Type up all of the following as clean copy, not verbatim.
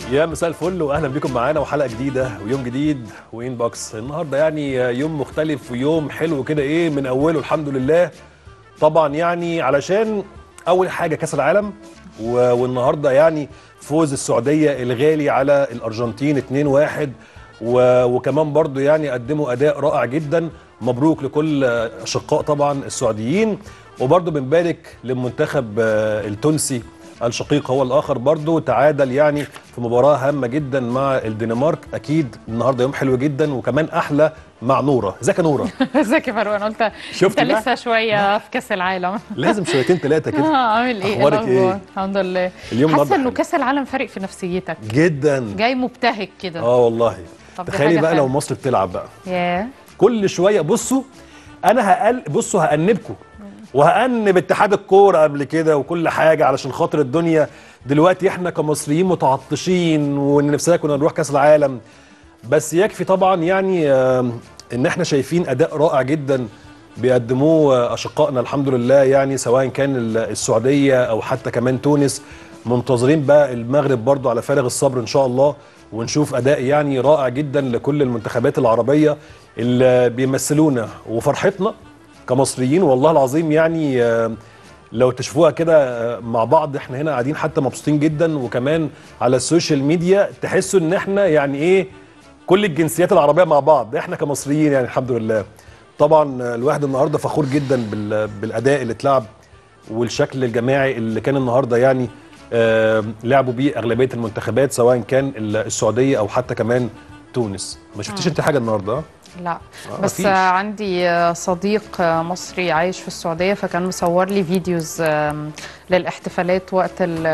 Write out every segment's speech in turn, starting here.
يا مساء الفل واهلا بكم معانا وحلقه جديده ويوم جديد وانبوكس. النهارده يعني يوم مختلف ويوم حلو كده ايه من اوله الحمد لله. طبعا يعني علشان اول حاجه كاس العالم والنهارده يعني فوز السعوديه الغالي على الارجنتين 2-1 وكمان برضو يعني قدموا اداء رائع جدا. مبروك لكل اشقاء طبعا السعوديين، وبرضو بنبارك للمنتخب التونسي الشقيق هو الاخر برضو تعادل يعني في مباراه هامه جدا مع الدنمارك. اكيد النهارده يوم حلو جدا وكمان احلى مع نوره. ازيك يا نوره؟ ازيك يا فاروق؟ انا قلت انت لسه شويه في كاس العالم. لازم شويتين ثلاثه كده. عامل ايه؟ اخبارك ايه؟ الحمد لله. اليوم حاسه النهارده انه حلو كاس العالم فارق في نفسيتك جدا، جاي مبتهج كده. والله. طب دي تخيلي حاجة بقى لو حلوة. مصر بتلعب بقى ياه كل شويه. بصوا انا بصوا هأنبكم وهأنب اتحاد الكوره قبل كده وكل حاجه علشان خاطر الدنيا دلوقتي احنا كمصريين متعطشين وان نفسنا كنا نروح كاس العالم. بس يكفي طبعا يعني ان احنا شايفين اداء رائع جدا بيقدموه اشقائنا الحمد لله، يعني سواء كان السعوديه او حتى كمان تونس. منتظرين بقى المغرب برضو على فارغ الصبر ان شاء الله، ونشوف اداء يعني رائع جدا لكل المنتخبات العربيه اللي بيمثلونا وفرحتنا كمصريين. والله العظيم يعني لو تشوفوها كده مع بعض احنا هنا قاعدين حتى مبسوطين جدا، وكمان على السوشيال ميديا تحسوا ان احنا يعني ايه كل الجنسيات العربيه مع بعض احنا كمصريين يعني الحمد لله. طبعا الواحد النهارده فخور جدا بالاداء اللي اتلعب والشكل الجماعي اللي كان النهارده يعني لعبوا بيه اغلبيه المنتخبات سواء كان السعوديه او حتى كمان تونس. ما شفتيش انت حاجه النهارده؟ لا بس مفيش. عندي صديق مصري عايش في السعودية، فكان مصور لي فيديوز للاحتفالات وقت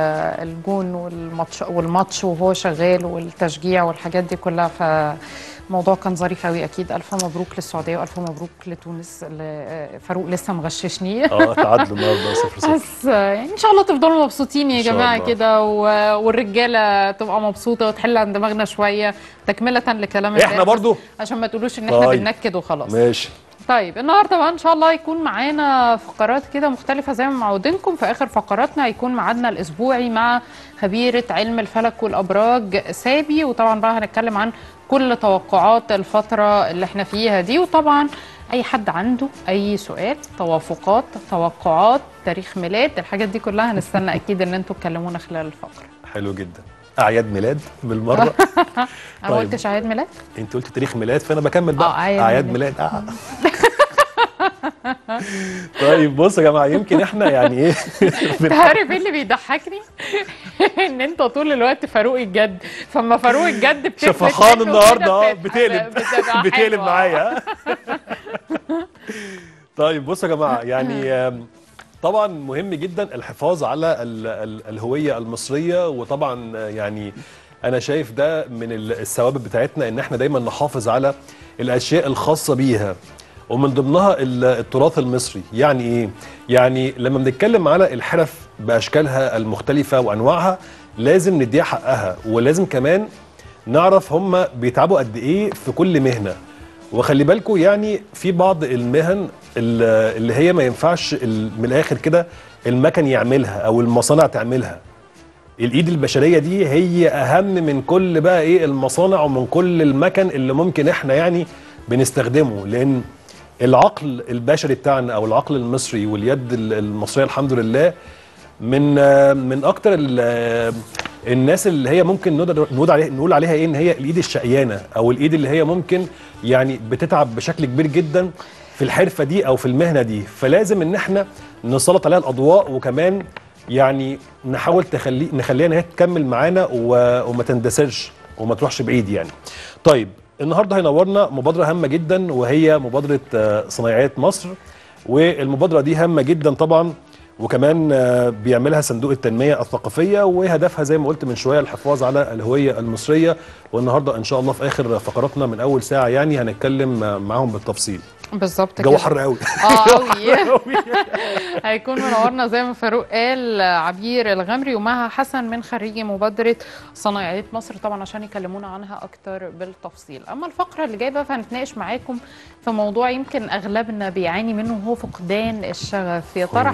الجون والماتش وهو شغال والتشجيع والحاجات دي كلها. فالموضوع كان ظريف قوي. اكيد الف مبروك للسعودية والف مبروك لتونس. فاروق لسه مغششني. تعادلوا النهارده 0-0. بس يعني ان شاء الله تفضلوا مبسوطين يا إن شاء جماعه الله. كده، والرجاله تبقى مبسوطه وتحل عن دماغنا شويه تكمله لكلام احنا الناس، برضو عشان ما تقولوش ان احنا طيب. بننكد وخلاص. ماشي. طيب النهارده بقى ان شاء الله هيكون معانا فقرات كده مختلفه زي ما معودينكم. في اخر فقراتنا هيكون ميعادنا الاسبوعي مع خبيره علم الفلك والابراج سابي، وطبعا بقى هنتكلم عن كل توقعات الفتره اللي احنا فيها دي. وطبعا اي حد عنده اي سؤال، توافقات، توقعات، تاريخ ميلاد، الحاجات دي كلها هنستنى اكيد ان انتوا تكلمونا خلال الفقره. حلو جدا. اعياد ميلاد بالمره. انا ما طيب. قلتش اعياد ميلاد. انت قلت تاريخ ميلاد فانا بكمل بقى. اعياد ميلاد. طيب بصوا يا جماعه يمكن احنا يعني ايه انت عارف ايه اللي بيضحكني؟ ان انت طول الوقت فاروق الجد، فما فاروق الجد بتفلت شفخان منه النهارده كده بتبقى بتقلب حلوة. معايا. طيب بصوا يا جماعه يعني طبعا مهم جدا الحفاظ على الهويه المصريه، وطبعا يعني انا شايف ده من الثوابت بتاعتنا ان احنا دايما نحافظ على الاشياء الخاصه بيها، ومن ضمنها التراث المصري. يعني ايه؟ يعني لما بنتكلم على الحرف باشكالها المختلفه وانواعها لازم نديها حقها، ولازم كمان نعرف هم بيتعبوا قد ايه في كل مهنه. وخلي بالكم يعني في بعض المهن اللي هي ما ينفعش من الاخر كده المكن يعملها او المصانع تعملها. الايد البشريه دي هي اهم من كل بقى ايه المصانع ومن كل المكن اللي ممكن احنا يعني بنستخدمه، لان العقل البشري بتاعنا او العقل المصري واليد المصريه الحمد لله من اكتر الناس اللي هي ممكن نقول عليها ايه ان هي الايد الشقيانه، او الايد اللي هي ممكن يعني بتتعب بشكل كبير جدا في الحرفه دي او في المهنه دي. فلازم ان احنا نسلط عليها الاضواء، وكمان يعني نحاول نخليها ان هي تكمل معانا وما تندثرش وما تروحش بعيد يعني. طيب النهارده هينورنا مبادره هامه جدا وهي مبادره صنايعية مصر، والمبادره دي هامه جدا طبعا، وكمان بيعملها صندوق التنميه الثقافيه، وهدفها زي ما قلت من شويه الحفاظ على الهويه المصريه. والنهارده ان شاء الله في اخر فقراتنا من اول ساعه يعني هنتكلم معاهم بالتفصيل. بالظبط كده. جو حر قوي. قوي. هيكون منورنا زي ما فاروق قال عبير الغمري ومها حسن من خريجي مبادره صنايعية مصر، طبعا عشان يكلمونا عنها اكتر بالتفصيل. اما الفقره اللي جايه بقى فهنتناقش معاكم في موضوع يمكن اغلبنا بيعاني منه، وهو فقدان الشغف. يا ترى حسيتوا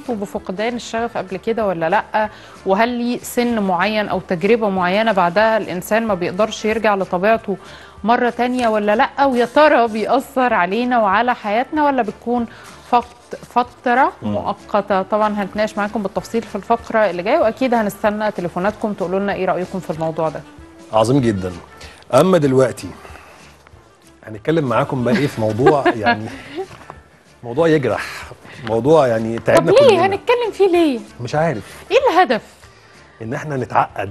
مريتوا بفقدان الشغف قبل كده ولا لا؟ وهل لي سن معين او تجربه معينه بعدها الانسان ما بيقدرش يرجع لطبيعته مره تانية ولا لا؟ ويا ترى بيأثر علينا وعلى حياتنا ولا بتكون فترة مؤقتة؟ طبعا هنتناقش معاكم بالتفصيل في الفقرة اللي جاية، واكيد هنستنى تليفوناتكم تقولوا لنا ايه رأيكم في الموضوع ده. عظيم جدا. اما دلوقتي هنتكلم معاكم بقى ايه في موضوع يعني موضوع يجرح، موضوع يعني تعبنا طب كلنا. ليه هنتكلم فيه ليه؟ مش عارف ايه الهدف؟ ان احنا نتعقد.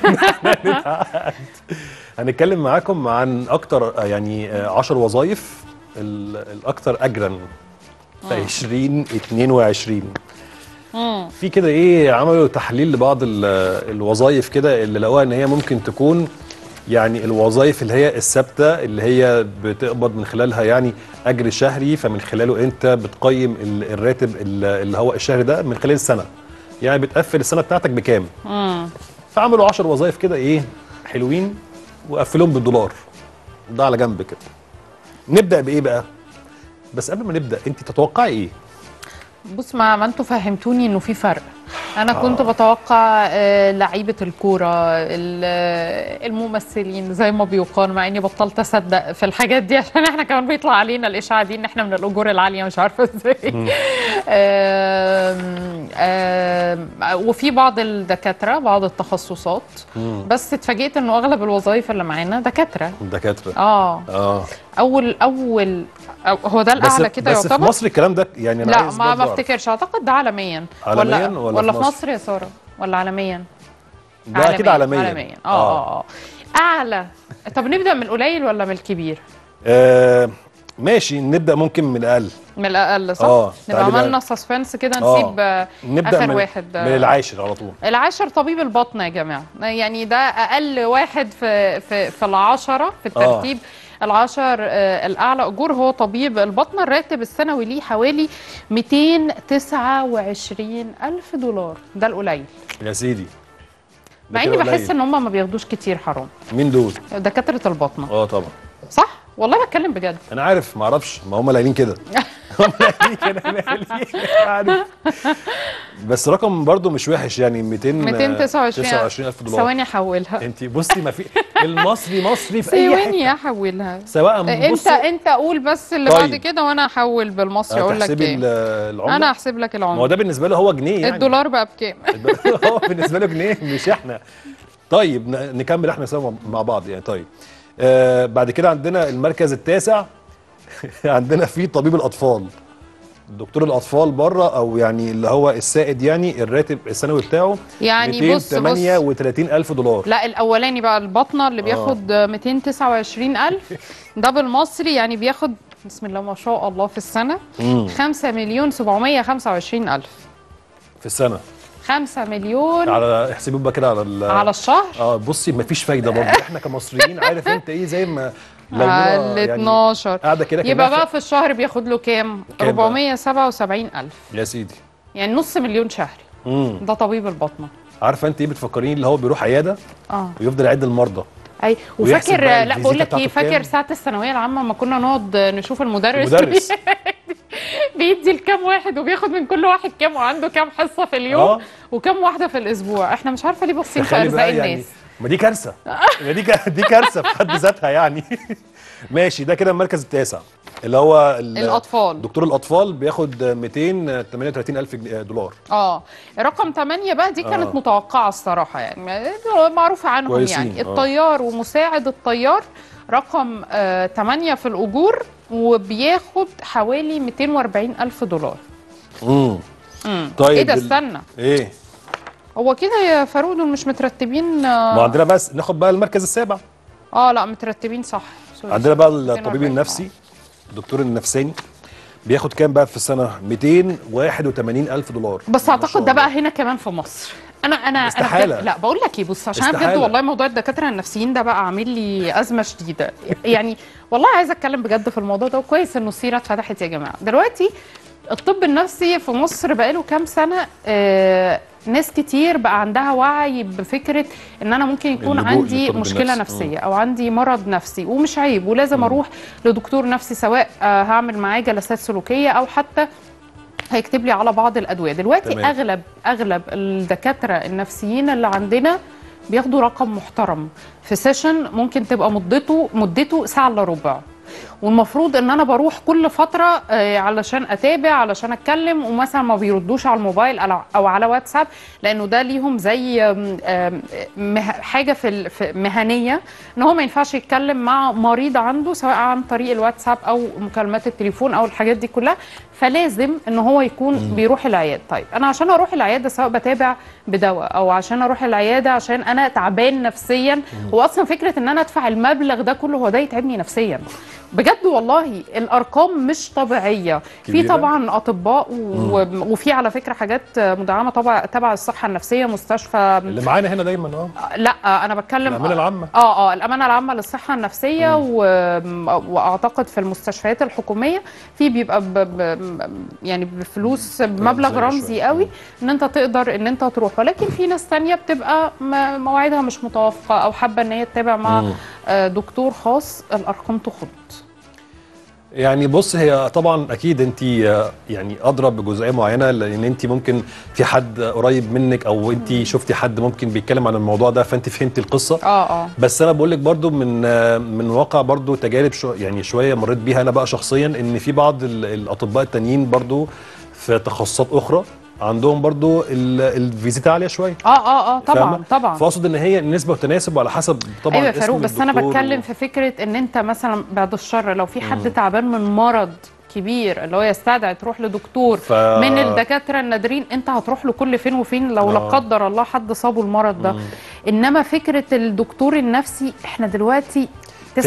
هنتكلم معاكم عن اكتر يعني 10 وظائف الاكثر اجرا في 2022. في كده ايه، عملوا تحليل لبعض الوظائف كده اللي لقوها ان هي ممكن تكون يعني الوظائف اللي هي الثابته، اللي هي بتقبض من خلالها يعني اجر شهري، فمن خلاله انت بتقيم الراتب اللي هو الشهري ده من خلال السنه، يعني بتقفل السنه بتاعتك بكام. فعملوا 10 وظائف كده ايه حلوين وقفلهم بالدولار، ده على جنب كده. نبدا بايه بقى؟ بس قبل ما نبدا انت تتوقعي ايه؟ بص، ما انتوا فهمتوني انه في فرق. انا كنت بتوقع لعيبه الكوره، الممثلين زي ما بيقال، مع اني بطلت اصدق في الحاجات دي عشان احنا كمان بيطلع علينا الاشاعه دي ان احنا من الاجور العاليه، مش عارفه ازاي. وفي بعض الدكاتره، بعض التخصصات، بس اتفاجئت انه اغلب الوظائف اللي معانا دكاتره. اول هو ده الاعلى كده يعتبر. بس في مصر الكلام ده يعني انا لا ما افتكرش، اعتقد ده عالميا ولا في مصر يا ساره، ولا عالميا؟ ده كده عالميا. اعلى. طب نبدا من القليل ولا من الكبير؟ ماشي، نبدا ممكن من الاقل. من الاقل صح. نبقى عملنا سسبنس كده، نسيب نبدأ اخر من واحد. من العاشر على طول. العاشر طبيب البطن يا جماعه، يعني ده اقل واحد في العشره في الترتيب. العشر الأعلى أجور هو طبيب البطن. الراتب السنوي ليه حوالي 229,000 دولار. ده القليل يا سيدي، مع إني بحس إن هم ما بياخدوش كتير. حرام. مين دول؟ دكاترة البطنة. طبعا صح؟ والله بتكلم بجد. أنا عارف، ما أعرفش، ما هم قايلين كده. هم قايلين كده، عارف. بس رقم برضو مش وحش، يعني 229,000 دولار. ثواني احولها. انت بصي، ما في المصري مصري في اي حته. ثواني احولها. سواء انت قول بس اللي بعد كده وانا احول بالمصري. اقول لك ايه؟ العمله. انا احسب لك العمله. ما هو ده بالنسبه له هو جنيه، يعني الدولار بقى بكام؟ هو بالنسبه له جنيه مش احنا. طيب نكمل احنا سوا مع بعض يعني. طيب بعد كده عندنا المركز التاسع. عندنا فيه طبيب الاطفال، دكتور الاطفال بره، او يعني اللي هو السائد، يعني الراتب السنوي بتاعه يعني 238,000 دولار. لا الاولاني بقى البطنه اللي بياخد 229,000. ده بالمصري يعني بياخد بسم الله ما شاء الله في السنه 5,725,000 في السنه. 5 مليون على احسبوا بقى كده على الشهر. بصي مفيش فايده برضه. احنا كمصريين عارف انت ايه، زي ما ال 12 قاعده كده، يبقى بقى في الشهر بياخد له كام؟ 477,000 يا سيدي، يعني نص مليون شهري. ده طبيب البطنه. عارفه انت ايه بتفكرين؟ اللي هو بيروح عياده ويفضل يعد المرضى. اي وفاكر، لا بقول لك ايه، فاكر ساعه الثانويه العامه لما كنا نقعد نشوف المدرس بيدي لكام واحد وبياخد من كل واحد كام، وعنده كام حصه في اليوم وكام واحده في الاسبوع. احنا مش عارفه ليه باصين في ارزاق الناس. يعني ما دي كارثه. دي كارثه في حد ذاتها يعني. ماشي، ده كده المركز التاسع اللي هو الاطفال. دكتور الاطفال بياخد 238,000 دولار. رقم 8 بقى دي كانت متوقعه الصراحه، يعني معروفه عنهم كويسين. يعني الطيار ومساعد الطيار رقم 8 في الاجور، وبياخد حوالي 240,000 دولار. طيب ايه ده؟ استنى، ايه هو كده يا فاروق؟ دول مش مترتبين. ما عندنا بس ناخد بقى المركز السابع. لا مترتبين صح. عندنا بقى الطبيب النفسي، الدكتور النفساني، بياخد كام بقى في السنه؟ 281,000 دولار. بس اعتقد ده بقى هنا كمان في مصر. انا استحالة. لا بقول لك ايه، بص، عشان انا بجد والله موضوع الدكاتره النفسيين ده بقى عامل لي ازمه شديده. يعني والله عايزه اتكلم بجد في الموضوع ده، وكويس انه السيره اتفتحت يا جماعه. دلوقتي الطب النفسي في مصر بقاله كام سنه ناس كتير بقى عندها وعي بفكره ان انا ممكن يكون عندي مشكله نفسيه او عندي مرض نفسي، ومش عيب، ولازم اروح لدكتور نفسي، سواء هعمل معاه جلسات سلوكيه او حتى هيكتب لي على بعض الادويه. دلوقتي تمام. اغلب الدكاتره النفسيين اللي عندنا بياخدوا رقم محترم في سيشن ممكن تبقى مدته ساعه الا ربع، والمفروض ان انا بروح كل فتره علشان اتابع، علشان اتكلم، ومثلا ما بيردوش على الموبايل او على واتساب، لانه ده ليهم زي حاجه في مهنيه، ان هو ما ينفعش يتكلم مع مريض عنده سواء عن طريق الواتساب او مكالمات التليفون او الحاجات دي كلها، فلازم ان هو يكون بيروح العياده. طيب انا عشان اروح العياده سواء بتابع بدواء او عشان اروح العياده عشان انا تعبان نفسيا، هو اصلا فكره ان انا ادفع المبلغ ده كله هو ده يتعبني نفسيا بجد والله. الارقام مش طبيعيه. في طبعا اطباء وفي على فكره حاجات مدعمه طبعا تبع الصحه النفسيه، مستشفى اللي معانا هنا دايما. لا انا بتكلم الامانه العامه. الامانه العامه للصحه النفسيه واعتقد في المستشفيات الحكوميه في بيبقى يعني بفلوس بمبلغ رمزي قوي ان انت تقدر ان انت تروح، ولكن في ناس ثانيه بتبقى مواعيدها مش متوافقه او حابه ان هي تتابع مع دكتور خاص، الارقام تخض. يعني بص، هي طبعا اكيد انت يعني ادرى بجزئيه معينه، لان انت ممكن في حد قريب منك او انت شفتي حد ممكن بيتكلم عن الموضوع ده فانت فهمتي القصه. بس انا بقول لك برضو من واقع برضو تجارب يعني شويه مريت بيها انا بقى شخصيا، ان في بعض الاطباء التانيين برضو في تخصصات اخرى عندهم برضو الفيزيتا عاليه شويه. طبعا. فاقصد ان هي نسبه وتناسب وعلى حسب طبعا. ايوه فاروق، بس انا بتكلم في فكره ان انت مثلا بعد الشر لو في حد تعبان من مرض كبير اللي هو يستدعي تروح لدكتور من الدكاتره النادرين، انت هتروح له كل فين وفين لو لا قدر الله حد صابه المرض ده. انما فكره الدكتور النفسي، احنا دلوقتي 99%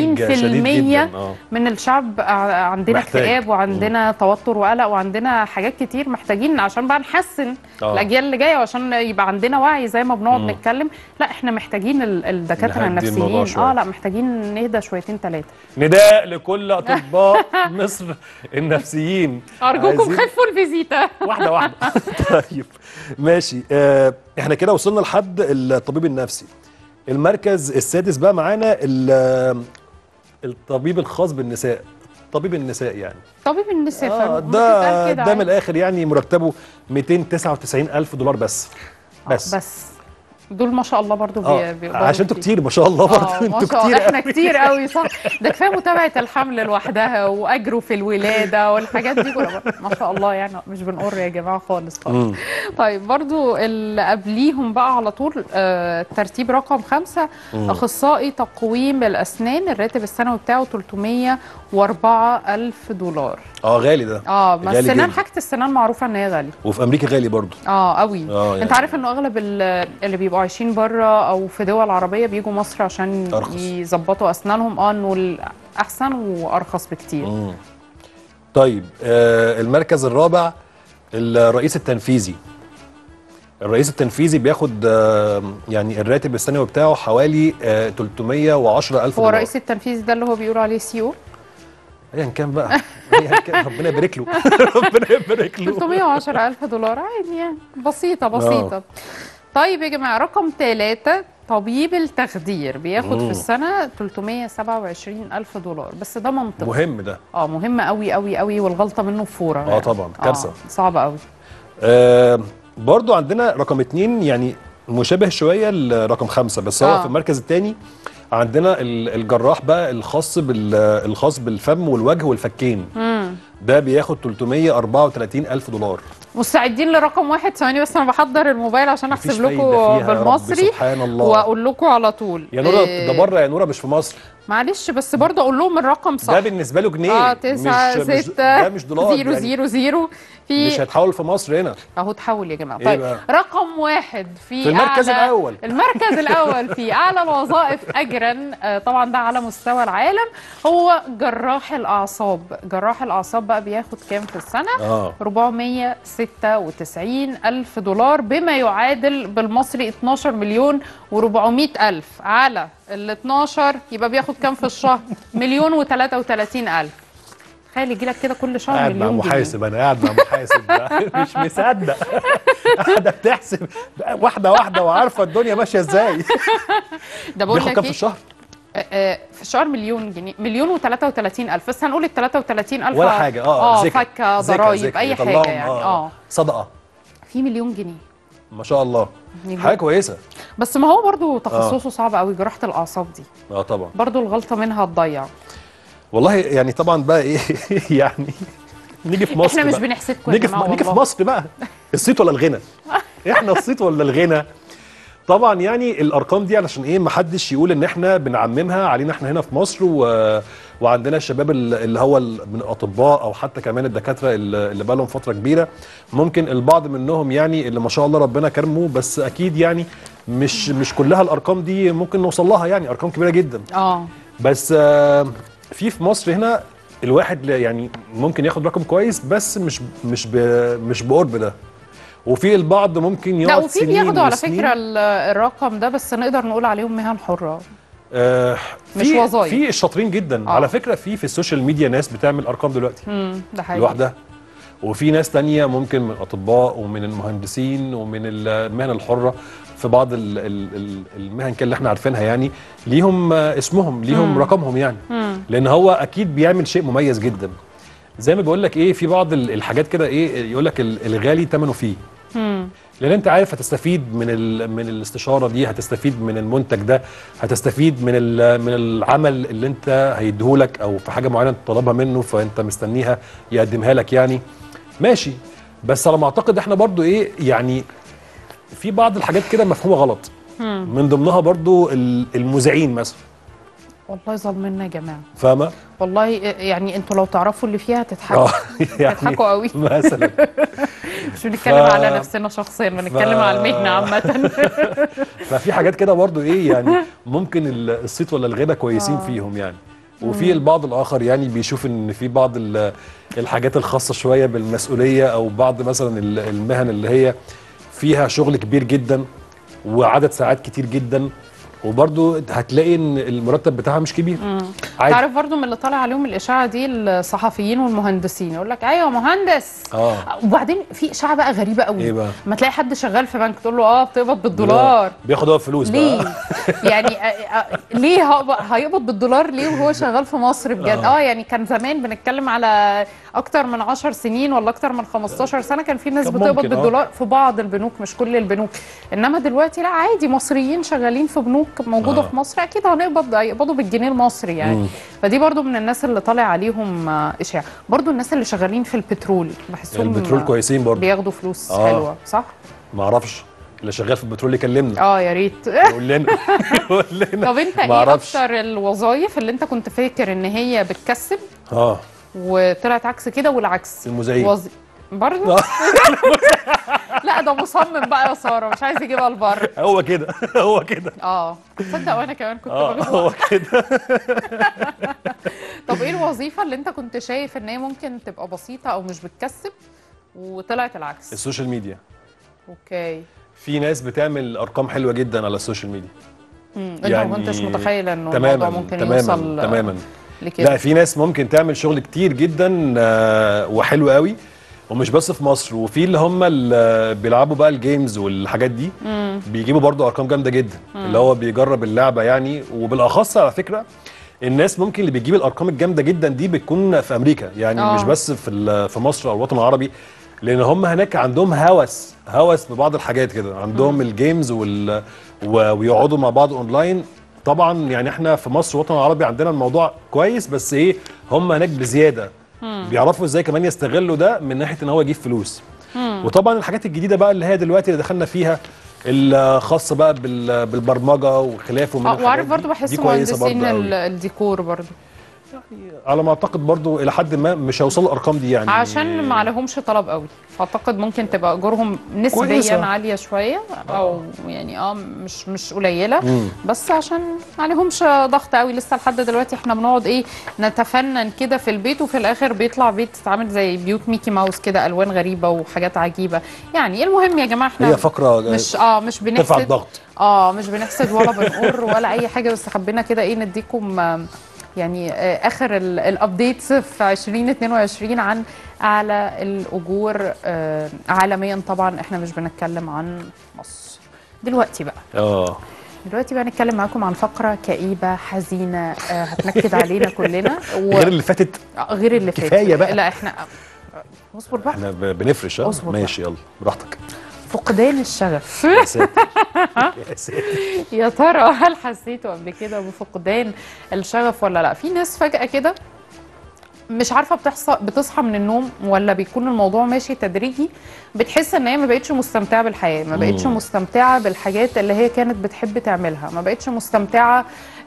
من الشعب عندنا اكتئاب وعندنا توتر وقلق وعندنا حاجات كتير محتاجين عشان بقى نحسن الاجيال اللي جايه، وعشان يبقى عندنا وعي زي ما بنقعد نتكلم. لا احنا محتاجين الدكاتره النفسيين لا محتاجين نهدى شويتين ثلاثه. نداء لكل اطباء مصر النفسيين، ارجوكم خفوا الفيزيتا واحده واحده. طيب ماشي. احنا كده وصلنا لحد الطبيب النفسي. المركز السادس بقى معانا الطبيب الخاص بالنساء. طبيب النساء يعني طبيب النساء ده من الاخر يعني مرتبه $299,000 بس دول ما شاء الله برضو عشان انتوا كتير ما شاء الله برضو. انتوا كتير احنا كتير قوي صح. ده كفايه متابعه الحمل لوحدها واجره في الولاده والحاجات دي كلها ما شاء الله، يعني مش بنقر يا جماعه خالص. طيب برضو اللي قبليهم بقى على طول ترتيب رقم 5 اخصائي تقويم الاسنان، الراتب السنوي بتاعه $304,000. غالي ده. بس السنان حاجه السنان معروفه ان هي غاليه، وفي امريكا غالي برضو قوي. يعني انت عارف انه اغلب اللي بيبقوا عايشين بره او في دول عربيه بيجوا مصر عشان يظبطوا اسنانهم، انه الاحسن وارخص بكتير. طيب المركز الرابع الرئيس التنفيذي. الرئيس التنفيذي بياخد يعني الراتب السنوي بتاعه حوالي $310,000. هو الرئيس التنفيذي ده اللي هو بيقولوا عليه CEO؟ ايا كان بقى ربنا يبارك له. ربنا يبارك له. $310,000 عادي يعني، بسيطه. طيب يا جماعه رقم 3 طبيب التخدير بياخد في السنه $327,000. بس ده منطقي مهم ده. مهم قوي قوي قوي، والغلطه منه فوره يعني. طبعا كارثه صعبه قوي. برضو عندنا رقم 2 يعني مشابه شويه لرقم 5، بس هو في المركز الثاني عندنا الجراح بقى الخاص بالفم والوجه والفكين. ده بياخد $334,000. مستعدين لرقم 1؟ ثواني بس انا بحضر الموبايل عشان احسب لكم بالمصري سبحان الله واقول لكم على طول. يا نورة ده بره يا نورة مش في مصر. معلش بس برضه اقول لهم الرقم صح. ده بالنسبه له جنيه. 9 6 ده مش دولار 0 0 في مش هتحول في مصر هنا اهو. تحول يا جماعه. طيب رقم 1 في المركز الاول. المركز الاول في اعلى الوظائف اجرا طبعا ده على مستوى العالم هو جراح الاعصاب. جراح الاعصاب بقى بياخد كام في السنه؟ $496,000 بما يعادل بالمصري 12,400,000 على ال 12 يبقى بياخد كام في الشهر؟ 1,033,000. تخيل يجي لك كده كل شهر قاعد مليون مع محاسب جنيه. انا قاعد مع محاسب مش مصدق. قاعده بتحسب واحده واحده وعارفه الدنيا ماشيه ازاي. ده بقول لك كام في الشهر؟ في الشهر مليون جنيه، مليون و33 ألف، بس هنقول ال 33 ألف ولا حاجه. فكه ضرايب اي حاجه يعني. صدقه في مليون جنيه ما شاء الله، حاجه كويسه. بس ما هو برضو تخصصه صعب قوي، جراحه الاعصاب دي طبعا برضو الغلطه منها تضيع. والله يعني طبعا بقى ايه يعني نيجي في مصر احنا مش بقى. بنحسدكم نيجي في مصر بقى، الصيت ولا الغنى؟ احنا الصيت ولا الغنى؟ طبعا يعني الارقام دي علشان ايه ما حدش يقول ان احنا بنعممها علينا احنا هنا في مصر وعندنا الشباب اللي هو من الاطباء او حتى كمان الدكاتره اللي بقى لهم فتره كبيره، ممكن البعض منهم يعني اللي ما شاء الله ربنا كرمه، بس اكيد يعني مش كلها الارقام دي ممكن نوصل لها، يعني ارقام كبيره جدا. بس في مصر هنا الواحد يعني ممكن ياخد رقم كويس، بس مش بقرب ده، وفي البعض ممكن يقعد لا، وفي بياخدوا على فكره الرقم ده، بس نقدر نقول عليهم مهن حره، مش وظايف. في الشاطرين جدا على فكره، في السوشيال ميديا ناس بتعمل ارقام دلوقتي ده حقيقي لوحدها، وفي ناس تانية ممكن من الاطباء ومن المهندسين ومن المهن الحره في بعض المهن اللي احنا عارفينها، يعني ليهم اسمهم، ليهم رقمهم يعني. لان هو اكيد بيعمل شيء مميز جدا. زي ما بقول لك ايه، في بعض الحاجات كده ايه يقول لك الغالي ثمنه فيه. لان انت عارف هتستفيد من الاستشاره دي، هتستفيد من المنتج ده، هتستفيد من العمل اللي انت هيديهولك، او في حاجه معينه طلبها منه فانت مستنيها يقدمها لك يعني. ماشي، بس على ما اعتقد احنا برضو ايه يعني في بعض الحاجات كده مفهومه غلط. من ضمنها برضو المذيعين مثلا. والله ظالميننا يا جماعه، فاهمه؟ والله يعني انتوا لو تعرفوا اللي فيها تضحكوا يعني تضحكوا قوي مثلا. مش بنتكلم على نفسنا شخصيا، بنتكلم على المهنه عامه. ففي حاجات كده برضو ايه يعني ممكن الصيت ولا الغنى كويسين فيهم يعني. وفي البعض الاخر يعني بيشوف ان في بعض الحاجات الخاصه شويه بالمسؤوليه، او بعض مثلا المهن اللي هي فيها شغل كبير جدا وعدد ساعات كتير جدا، وبرضو هتلاقي ان المرتب بتاعها مش كبير. تعرف برضو من اللي طالع عليهم الاشاعه دي الصحفيين والمهندسين، يقول لك ايوه مهندس. وبعدين في اشاعه بقى غريبه قوي. ايه بقى؟ ما تلاقي حد شغال في بنك تقول له بتقبض بالدولار، بياخد هو فلوس ليه؟ بقى. يعني ليه هيقبض بالدولار ليه وهو شغال في مصر بجد؟ يعني كان زمان بنتكلم على اكتر من 10 سنين ولا اكتر من 15 سنه كان في ناس بتقبض بالدولار في بعض البنوك، مش كل البنوك. انما دلوقتي لا، عادي مصريين شغالين في بنوك موجوده في مصر اكيد هيقبضوا بالجنيه المصري يعني. فدي برضو من الناس اللي طالع عليهم اشاعه. برضو الناس اللي شغالين في البترول بحسهم البترول كويسين برضو، بياخدوا فلوس حلوه، صح؟ ما اعرفش، اللي شغال في البترول يكلمنا. يا ريت يقول لنا. طب انت ايه اكتر الوظايف اللي انت كنت فاكر ان هي بتكسب وطلعت عكس كده والعكس؟ المذيعين برضه. لا ده مصمم بقى يا ساره، مش عايز يجيبها لبره. هو كده هو كده. تصدق وانا كمان كنت هو كده. طب ايه الوظيفه اللي انت كنت شايف ان هي ممكن تبقى بسيطه او مش بتكسب وطلعت العكس؟ السوشيال ميديا. اوكي. في ناس بتعمل ارقام حلوه جدا على السوشيال ميديا. انت ما كنتش متخيله انه الموضوع ممكن يوصل تماما لكده. لا، في ناس ممكن تعمل شغل كتير جدا وحلو قوي، ومش بس في مصر، وفي اللي هم اللي بيلعبوا بقى الجيمز والحاجات دي بيجيبوا برضو ارقام جامده جدا. اللي هو بيجرب اللعبه يعني، وبالاخص على فكره الناس ممكن اللي بيجيب الارقام الجامده جدا دي بتكون في امريكا يعني. مش بس في مصر او الوطن العربي، لان هم هناك عندهم هوس ببعض الحاجات كده، عندهم الجيمز ويقعدوا مع بعض اونلاين. طبعا يعني احنا في مصر والوطن العربي عندنا الموضوع كويس، بس ايه هم هناك بزياده بيعرفوا ازاي كمان يستغلوا ده من ناحيه ان هو يجيب فلوس. وطبعا الحاجات الجديده بقى اللي هي دلوقتي اللي دخلنا فيها الخاصه بقى بالبرمجه وخلافه من الحاجات وعارف برضو بحس مهندسين الديكور برضو يعني على ما اعتقد برضو الى حد ما مش هيوصلوا الارقام دي يعني، عشان ما عليهمش طلب قوي، فاعتقد ممكن تبقى اجورهم نسبيا كويسة. عاليه شويه او يعني مش قليله. بس عشان ما عليهمش ضغط قوي لسه لحد دلوقتي. احنا بنقعد نتفنن كده في البيت، وفي الاخر بيطلع بيت عامل زي بيوت ميكي ماوس كده، الوان غريبه وحاجات عجيبه يعني. المهم يا جماعه احنا هي فقره مش بنحسد ترفع الضغط، مش بنحسد ولا بنقر ولا اي حاجه، بس حبينا كده نديكم يعني اخر الابديتس في 2022 عن اعلى الاجور عالميا. طبعا احنا مش بنتكلم عن مصر دلوقتي بقى. دلوقتي بقى نتكلم معاكم عن فقرة كئيبة حزينة هتنكد علينا كلنا غير اللي فاتت. غير اللي فاتت كفاية بقى. لا احنا اصبر بقى، احنا بنفرش. اصبر ماشي يلا براحتك. فقدان الشغف. يا ساتر يا ساتر. يا ترى هل حسيتوا قبل كده بفقدان الشغف ولا لا؟ في ناس فجأة كده مش عارفه بتصحى من النوم ولا بيكون الموضوع ماشي تدريجي، بتحس ان هي ما بقتش مستمتعه بالحياه، ما بقتش مستمتعه بالحاجات اللي هي كانت بتحب تعملها، ما بقتش مستمتعه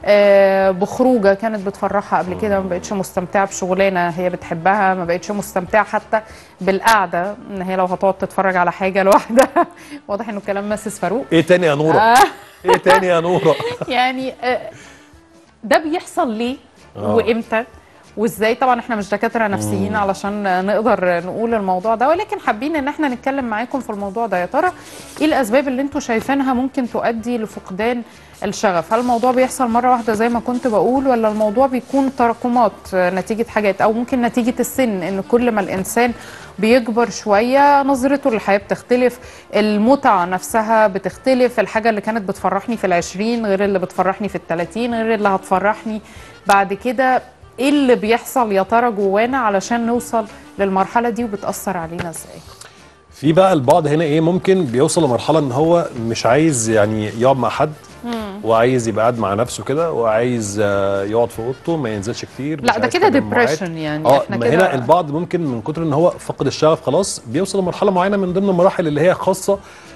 بخروجه كانت بتفرحها قبل كده، ما بقتش مستمتعه بشغلانه هي بتحبها، ما بقتش مستمتعه حتى بالقعده، ان هي لو هتقعد تتفرج على حاجه لوحدها. واضح انه كلام مسز فاروق. ايه تاني يا نوره؟ ايه تاني يا نوره؟ يعني ده بيحصل ليه وامتى وازاي؟ طبعا احنا مش دكاتره نفسيين علشان نقدر نقول الموضوع ده، ولكن حابين ان احنا نتكلم معاكم في الموضوع ده. يا ترى ايه الاسباب اللي انتم شايفينها ممكن تؤدي لفقدان الشغف؟ هل الموضوع بيحصل مره واحده زي ما كنت بقول، ولا الموضوع بيكون تراكمات نتيجه حاجات، او ممكن نتيجه السن، ان كل ما الانسان بيكبر شويه نظرته للحياه بتختلف، المتعه نفسها بتختلف، الحاجه اللي كانت بتفرحني في ال20 غير اللي بتفرحني في ال30 غير اللي هتفرحني بعد كده. ايه اللي بيحصل يا ترى جوانا علشان نوصل للمرحله دي، وبتاثر علينا ازاي؟ في بقى البعض هنا ايه ممكن بيوصل لمرحله ان هو مش عايز يعني يقعد مع حد، وعايز يبقى قاعد مع نفسه كده، وعايز يقعد في اوضته ما ينزلش كتير. لا ده كده ديبريشن يعني. احنا كده هنا البعض ممكن من كتر ان هو فقد الشغف خلاص بيوصل لمرحله معينه من ضمن المراحل اللي هي خاصه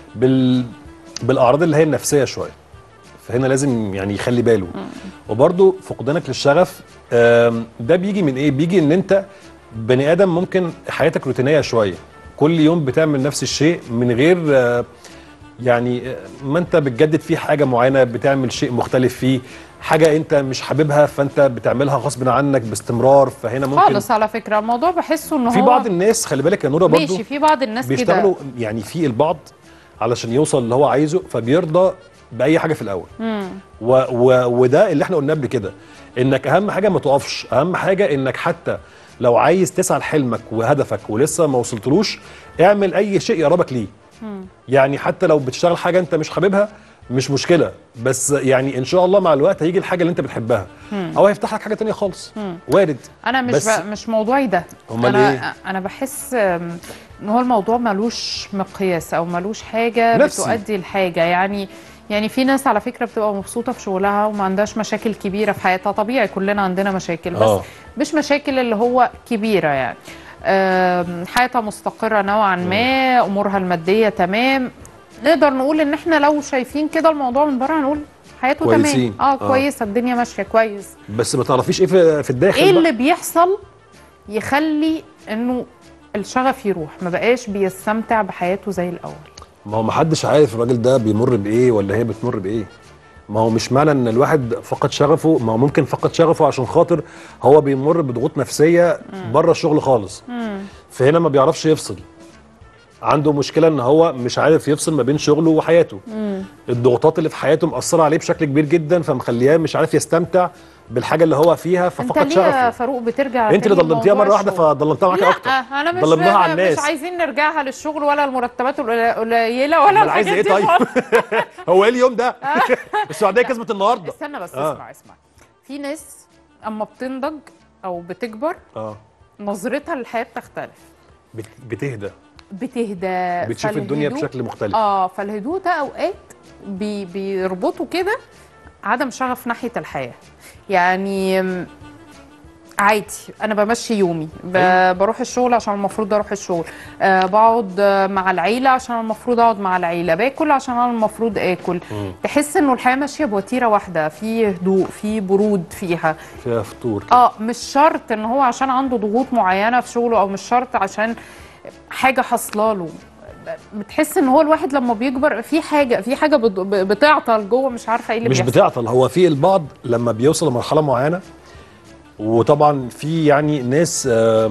بالاعراض اللي هي النفسيه شويه، فهنا لازم يعني يخلي باله. وبرده فقدانك للشغف ده بيجي من ايه؟ بيجي ان انت بني ادم ممكن حياتك روتينيه شويه، كل يوم بتعمل نفس الشيء من غير يعني ما انت بتجدد فيه حاجه معينه، بتعمل شيء مختلف فيه، حاجه انت مش حاببها فانت بتعملها غصب عنك باستمرار. فهنا ممكن خالص على فكره الموضوع بحسه ان هو في بعض الناس، خلي بالك يا نوره، برضه ماشي في بعض الناس بيشتغلوا كده يعني في البعض علشان يوصل اللي هو عايزه فبيرضى باي حاجه في الاول. وده اللي احنا قلناه قبل كده، انك اهم حاجه ما تقفش، اهم حاجه انك حتى لو عايز تسعى لحلمك وهدفك ولسه ما وصلتلوش، اعمل اي شيء يقربك ليه. يعني حتى لو بتشتغل حاجه انت مش حاببها مش مشكله، بس يعني ان شاء الله مع الوقت هيجي الحاجه اللي انت بتحبها، او هيفتح لك حاجه تانية خالص. وارد. انا مش موضوعي ده. انا بحس ان هو الموضوع ملوش مقياس او ملوش حاجه نفسي بتؤدي لحاجه. يعني في ناس على فكره بتبقى مبسوطه في شغلها وما عندهاش مشاكل كبيره في حياتها، طبيعي كلنا عندنا مشاكل، بس مش مشاكل اللي هو كبيره يعني. حياتها مستقره نوعا ما، امورها الماديه تمام، نقدر نقول ان احنا لو شايفين كده الموضوع من بره هنقول حياته كويسين. تمام. كويسه، الدنيا ماشيه كويس، بس ما تعرفيش ايه في الداخل ايه اللي بيحصل يخلي انه الشغف يروح، ما بقاش بيستمتع بحياته زي الاول. ما هو ما حدش عارف الراجل ده بيمر بايه ولا هي بتمر بايه. ما هو مش معنى ان الواحد فقد شغفه، ما هو ممكن فقد شغفه عشان خاطر هو بيمر بضغوط نفسيه بره الشغل خالص، فهنا ما بيعرفش يفصل، عنده مشكله ان هو مش عارف يفصل ما بين شغله وحياته. الضغوطات اللي في حياته مأثره عليه بشكل كبير جدا، فمخلياه مش عارف يستمتع بالحاجه اللي هو فيها، ففقد شغفه. انت ليه يا فاروق بترجع انت اللي ضلمتيها مره واحده فضلمتها معاكي اكتر. انا ضلمناها على الناس. مش عايزين نرجعها للشغل ولا المرتبات القليله ولا عايز ايه طيب؟ هو ايه اليوم ده؟ السعوديه كسبت النهارده. استنى بس اسمع. في ناس اما بتنضج او بتكبر نظرتها للحياه بتختلف، بتهدى، بتشوف الدنيا بشكل مختلف. فالهدوء ده اوقات بيربطوا كده عدم شغف ناحيه الحياه. يعني عادي انا بمشي يومي، بروح الشغل عشان المفروض اروح الشغل، بقعد مع العيله عشان المفروض اقعد مع العيله، باكل عشان انا المفروض اكل. تحس انه الحياه ماشيه بوتيره واحده، في هدوء، في برود فيها فطور كده. مش شرط ان هو عشان عنده ضغوط معينه في شغله، او مش شرط عشان حاجه حصلاله. بتحس ان هو الواحد لما بيكبر في حاجه بتعطل جوه، مش عارفه ايه اللي مش بيحصل. بتعطل، هو في البعض لما بيوصل لمرحله معينه، وطبعا في يعني ناس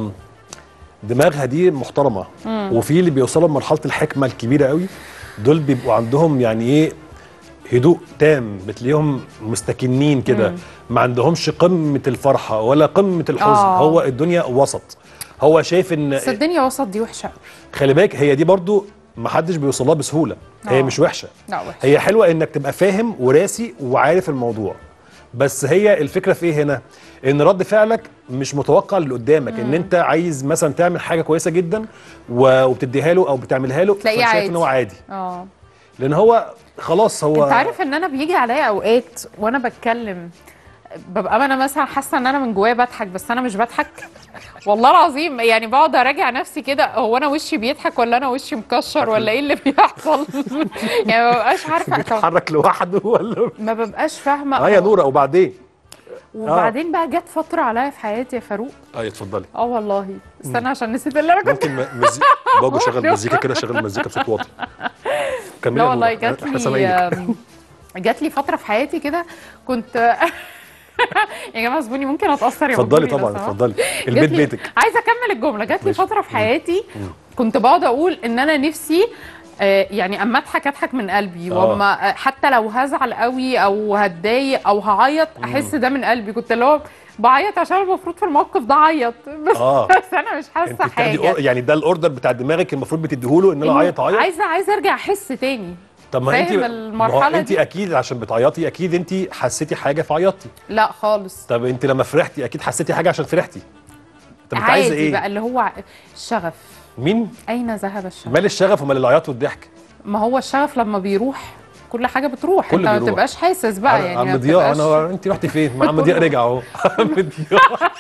دماغها دي محترمه، وفي اللي بيوصلوا لمرحله الحكمه الكبيره قوي، دول بيبقوا عندهم يعني ايه هدوء تام، بتلاقيهم مستكنين كده، ما عندهمش قمه الفرحه ولا قمه الحزن. هو الدنيا وسط، هو شايف ان بس الدنيا وسط دي وحشه. خلي بالك هي دي برضو ما حدش بيوصلها بسهوله. هي مش وحشه، لا وحشه، هي حلوه انك تبقى فاهم وراسي وعارف الموضوع. بس هي الفكره في ايه هنا؟ ان رد فعلك مش متوقع اللي قدامك، ان انت عايز مثلا تعمل حاجه كويسه جدا وبتديها له او بتعملها له، تلاقيه فشايف ان هو عادي. اه لان هو خلاص هو انت عارف ان انا بيجي عليا اوقات وانا بتكلم ببقى انا مثلا حاسه ان انا من جوايا بضحك بس انا مش بضحك، والله العظيم. يعني بقعد اراجع نفسي كده، هو انا وشي بيضحك ولا انا وشي مكشر ولا ايه اللي بيحصل؟ يعني ما ببقاش عارفه. بيتحرك لوحده ولا ما ببقاش فاهمه. يا نوره. وبعدين بقى جت فتره عليا في حياتي يا فاروق. اتفضلي. والله استنى عشان نسيت اللي انا كنت. ممكن باجو شغل مزيكا كده، شغل مزيكا بصوت واطي. كملي. لا والله جات لي فتره في حياتي كده كنت يا جماعه سيبوني ممكن اتاثر يا اتفضلي طبعا اتفضلي، البيت بيتك. عايزه اكمل الجمله. جات لي فتره في حياتي كنت بقعد اقول ان انا نفسي يعني اما اضحك من قلبي، واما حتى لو هزعل قوي او هتضايق او هعيط احس ده من قلبي. كنت اللي هو بعيط عشان المفروض في الموقف ده اعيط بس انا مش حاسه حاجه. يعني ده الاوردر بتاع دماغك المفروض بتديهوله ان انا اعيط. عايزه ارجع احس تاني. طب ما انت دي اكيد عشان بتعيطي اكيد انت حسيتي حاجه فعيطتي. لا خالص. طب انت لما فرحتي اكيد حسيتي حاجه عشان فرحتي. طب انت عايزه ايه بقى اللي هو الشغف؟ مين؟ اين ذهب الشغف؟ مال الشغف ومال العياط والضحك؟ ما هو الشغف لما بيروح كل حاجه بتروح، انت ما تبقاش حاسس بقى. يعني عم ضياء انت رحتي فين؟ ما عم ضياء رجع اهو. عم ضياء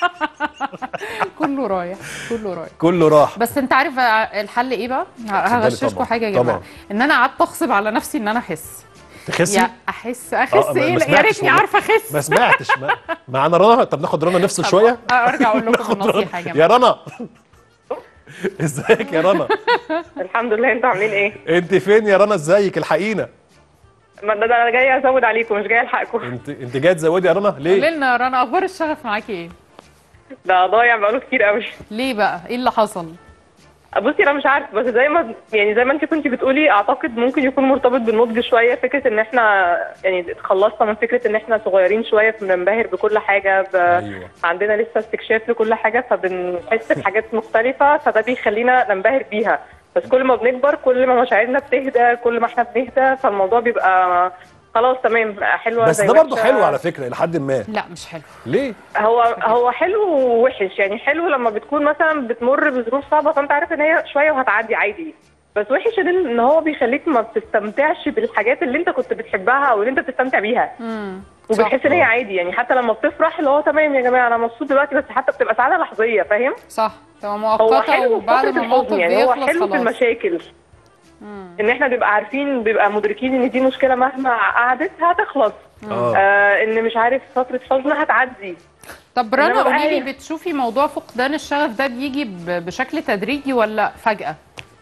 كله رايح كله راح. بس انت عارف الحل ايه بقى؟ هغششكوا حاجه يا جماعه، ان انا قعدت اغصب على نفسي ان انا احس. تخسي؟ يا احس ايه؟ يا ريتني عارفه اخس. ما سمعتش. معانا رنا. طب ناخد رنا نفصل شويه. ارجع اقول لكم النصيحه يا جماعه. يا رنا ازيك يا رنا؟ الحمد لله، انتوا عاملين ايه؟ انت فين يا رنا؟ ازيك؟ الحقينا. ما ده انا جايه ازود عليكم مش جايه الحقكم. انت جايه تزودي يا رنا ليه؟ قولي لنا يا رنا اخبار الشغف معاكي ايه؟ ده ضايع بقاله كتير قوي. ليه بقى؟ ايه اللي حصل؟ بصي انا مش عارفه، بس زي ما انت كنتي بتقولي، اعتقد ممكن يكون مرتبط بالنضج شويه. فكره ان احنا يعني اتخلصنا من فكره ان احنا صغيرين شويه، فبننبهر بكل حاجه. أيوة. عندنا لسه استكشاف لكل حاجه، فبنحس بحاجات مختلفه، فده بيخلينا ننبهر بيها. بس كل ما بنكبر كل ما مشاعرنا بتهدى، كل ما احنا بنهدى، فالموضوع بيبقى خلاص تمام حلوه. بس ده برضه حلو على فكره الى حد ما. لا مش حلو. ليه؟ هو حلو ووحش. يعني حلو لما بتكون مثلا بتمر بظروف صعبه فانت عارف ان هي شويه وهتعدي عادي. بس وحش ان هو بيخليك ما بتستمتعش بالحاجات اللي انت كنت بتحبها او اللي انت بتستمتع بيها. وبتحس ان هي عادي. يعني حتى لما بتفرح اللي هو تمام يا جماعه انا مبسوط دلوقتي، بس حتى بتبقى سعاده لحظيه. فاهم؟ صح، تبقى مؤقته وبعد ما الموقف يعني هو حلو في المشاكل. ان احنا بنبقى عارفين، بيبقى مدركين ان دي مشكله مهما قعدت هتخلص. ان مش عارف فتره حزن هتعدي. طب رنا قولي لي، بتشوفي موضوع فقدان الشغف ده بيجي بشكل تدريجي ولا فجأة؟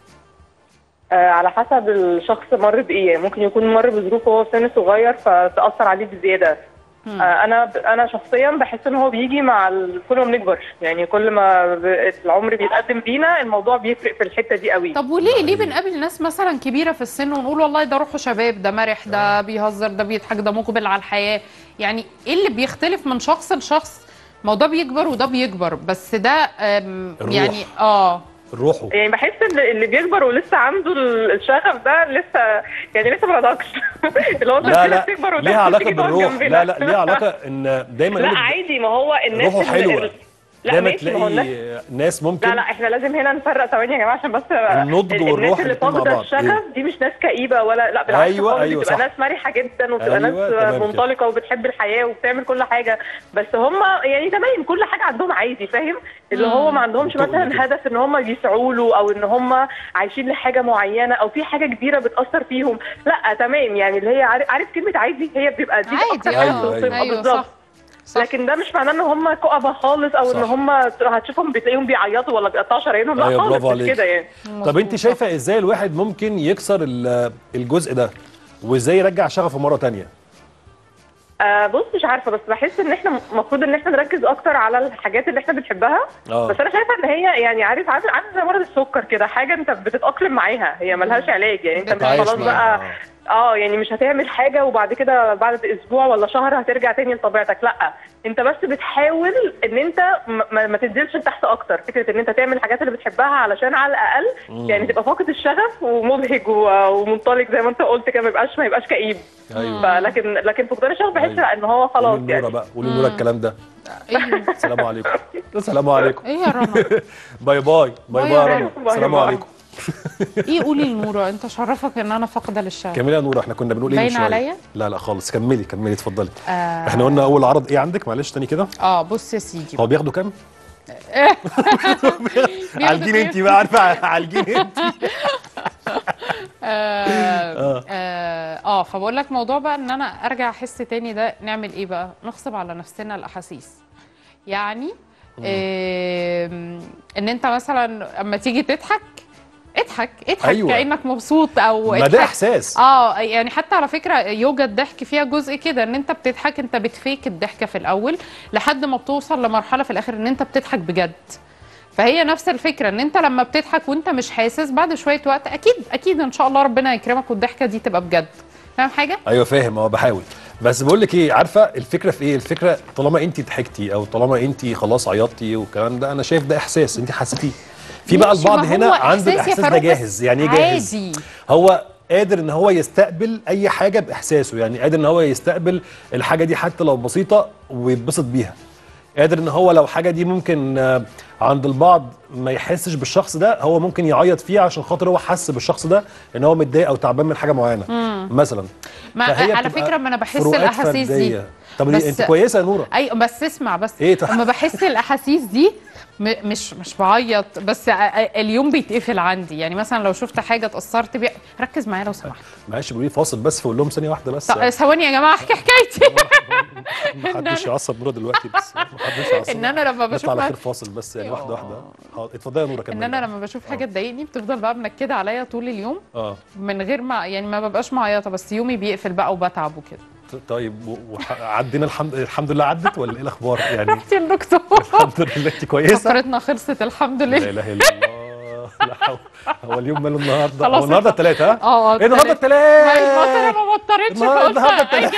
على حسب الشخص مر بايه. يعني ممكن يكون مر بظروف وهو في سن صغير فتأثر عليه بزياده. انا شخصيا بحس ان هو بيجي مع كل ما بنكبر. يعني كل ما العمر بيتقدم بينا الموضوع بيفرق في الحته دي قوي. طب وليه بنقابل ناس مثلا كبيره في السن ونقول والله ده روحه شباب، ده مرح، ده بيهزر، ده بيضحك، ده مقبل على الحياه؟ يعني ايه اللي بيختلف من شخص لشخص؟ ما هو ده بيكبر وده بيكبر، بس ده يعني روحه. يعني بحس ان اللي بيكبر ولسه عنده الشغف ده لسه ما نضجش. اللي هو لا بتكبر ليها علاقه بالروح. لا ليها علاقه ان دايما لا عادي. ما هو الناس روحه حلوه. لا دايما تلاقي ناس ممكن. لا احنا لازم هنا نفرق ثواني يا جماعه عشان بس النضج والروح الناس اللي فاقده الشغف دي مش ناس كئيبه ولا لا بالعكس. ايوه بتبقى ناس مرحه جدا وبتبقى ناس منطلقه وبتحب الحياه وبتعمل كل حاجه. بس هم يعني تمام كل حاجه عندهم عادي. فاهم؟ اللي هو ما عندهمش مثلا هدف ان هم بيسعوا له او ان هم عايشين لحاجه معينه او في حاجه كبيره بتاثر فيهم. لا تمام. يعني اللي هي عارف كلمه عادي هي بتبقى دي اكتر حاجه بالظبط. لكن ده مش معناه ان هم كؤبه خالص او ان هم هتشوفهم بتلاقيهم بيعيطوا ولا بيقطعوا شرايينهم. لا خالص مش كده يعني. طب انت شايفه ازاي الواحد ممكن يكسر الجزء ده وازاي يرجع شغفه مره ثانيه؟ بص مش عارفه، بس بحس ان احنا المفروض ان احنا نركز اكتر على الحاجات اللي احنا بنحبها. بس انا شايفه ان هي يعني عارف زي مرض السكر كده، حاجه انت بتتاقلم معاها. هي ملهاش علاج. يعني انت مش خلاص بقى يعني مش هتعمل حاجه وبعد كده بعد اسبوع ولا شهر هترجع تاني لطبيعتك. لا انت بس بتحاول ان انت ما تنزلش لتحت اكتر. فكره ان انت تعمل الحاجات اللي بتحبها علشان على الاقل يعني تبقى فاقد الشغف ومبهج ومنطلق زي ما انت قلت كده، ما يبقاش كئيب. ايوه. لكن فقدان الشغف بحس ان هو خلاص قولي يعني. لنورة بقى، قولي لنورة الكلام ده. ايه السلام عليكم. السلام عليكم. ايه يا رنا؟ باي باي باي باي يا رنا. باي السلام باي. عليكم. ايه قولي لنورة، انت شرفك ان انا فاقده للشغف. كملي يا نورة، احنا كنا بنقول ايه من باين شويه؟ عليا؟ لا لا خالص، كملي كملي اتفضلي. احنا قلنا اول عرض ايه عندك؟ معلش تاني كده. بص يا سيدي، هو بياخدوا كام؟ بياخدوا عالجين كام؟ انت بقى، عارفه عالجين انت. فبقول لك موضوع بقى ان انا ارجع احس تاني، ده نعمل ايه بقى؟ نغصب على نفسنا الاحاسيس. يعني ان انت مثلا اما تيجي تضحك اضحك أيوة. كأنك مبسوط او ما اضحك. ده احساس. يعني حتى على فكرة يوجا الضحك فيها جزء كده، ان انت بتضحك، انت بتفيك الضحكة في الاول لحد ما بتوصل لمرحلة في الاخر ان انت بتضحك بجد. فهي نفس الفكرة، ان انت لما بتضحك وانت مش حاسس، بعد شوية وقت اكيد ان شاء الله ربنا يكرمك والضحكة دي تبقى بجد. فاهم حاجة؟ ايوه فاهم، هو بحاول. بس بقول لك ايه، عارفه الفكره في ايه؟ الفكره طالما انت ضحكتي او طالما انت خلاص عيطتي والكلام ده، انا شايف ده احساس انت حسيتيه. في بقى ماشي، البعض ما هو هنا عنده إحساس يا الاحساس ده فاروق، جاهز. بس يعني ايه جاهز؟ عادي. هو قادر ان هو يستقبل اي حاجه باحساسه، يعني قادر ان هو يستقبل الحاجه دي حتى لو بسيطه ويتبسط بيها. قادر ان هو لو حاجه دي ممكن عند البعض ما يحسش بالشخص ده، هو ممكن يعيط فيه عشان خاطر هو حس بالشخص ده ان هو متضايق او تعبان من حاجه معينه مثلا. على فكره ما انا بحس فروقات الاحاسيس دي. فردية. طب انت كويسه يا نوره؟ ايوه بس اسمع بس. ايه طيب؟ اما بحس الاحاسيس دي مش بعيط، بس اليوم بيتقفل عندي. يعني مثلا لو شفت حاجه اتاثرت بيها، ركز معايا لو سمحت. معلش بيقولوا لي فاصل بس، فاقول لهم ثانيه واحده بس. ثواني يا جماعه احكي حكايتي. محدش يعصب نوره دلوقتي، بس محدش يعصب. ان انا لما بشوف على خير فاصل بس، يعني واحده واحده. اتفضلي يا نوره كملي. ان انا لما بشوف حاجه تضايقني بتفضل بقى منكده عليا طول اليوم. من غير ما يعني ما ببقاش معيطه، بس يومي بيقفل بقى وبتعب وكده. طيب عدينا الحمد لله، عدت ولا ايه الاخبار يعني؟ رحتي الدكتور؟ الحمد لله. انت كويسه؟ فقرتنا خلصت الحمد لله. لا اله الا الله. لا حول. هو اليوم ماله النهارده؟ خلاص هو النهارده الثلاث ها؟ ايه النهارده الثلاث؟ المطره ما مطرتش النهارده الثلاث.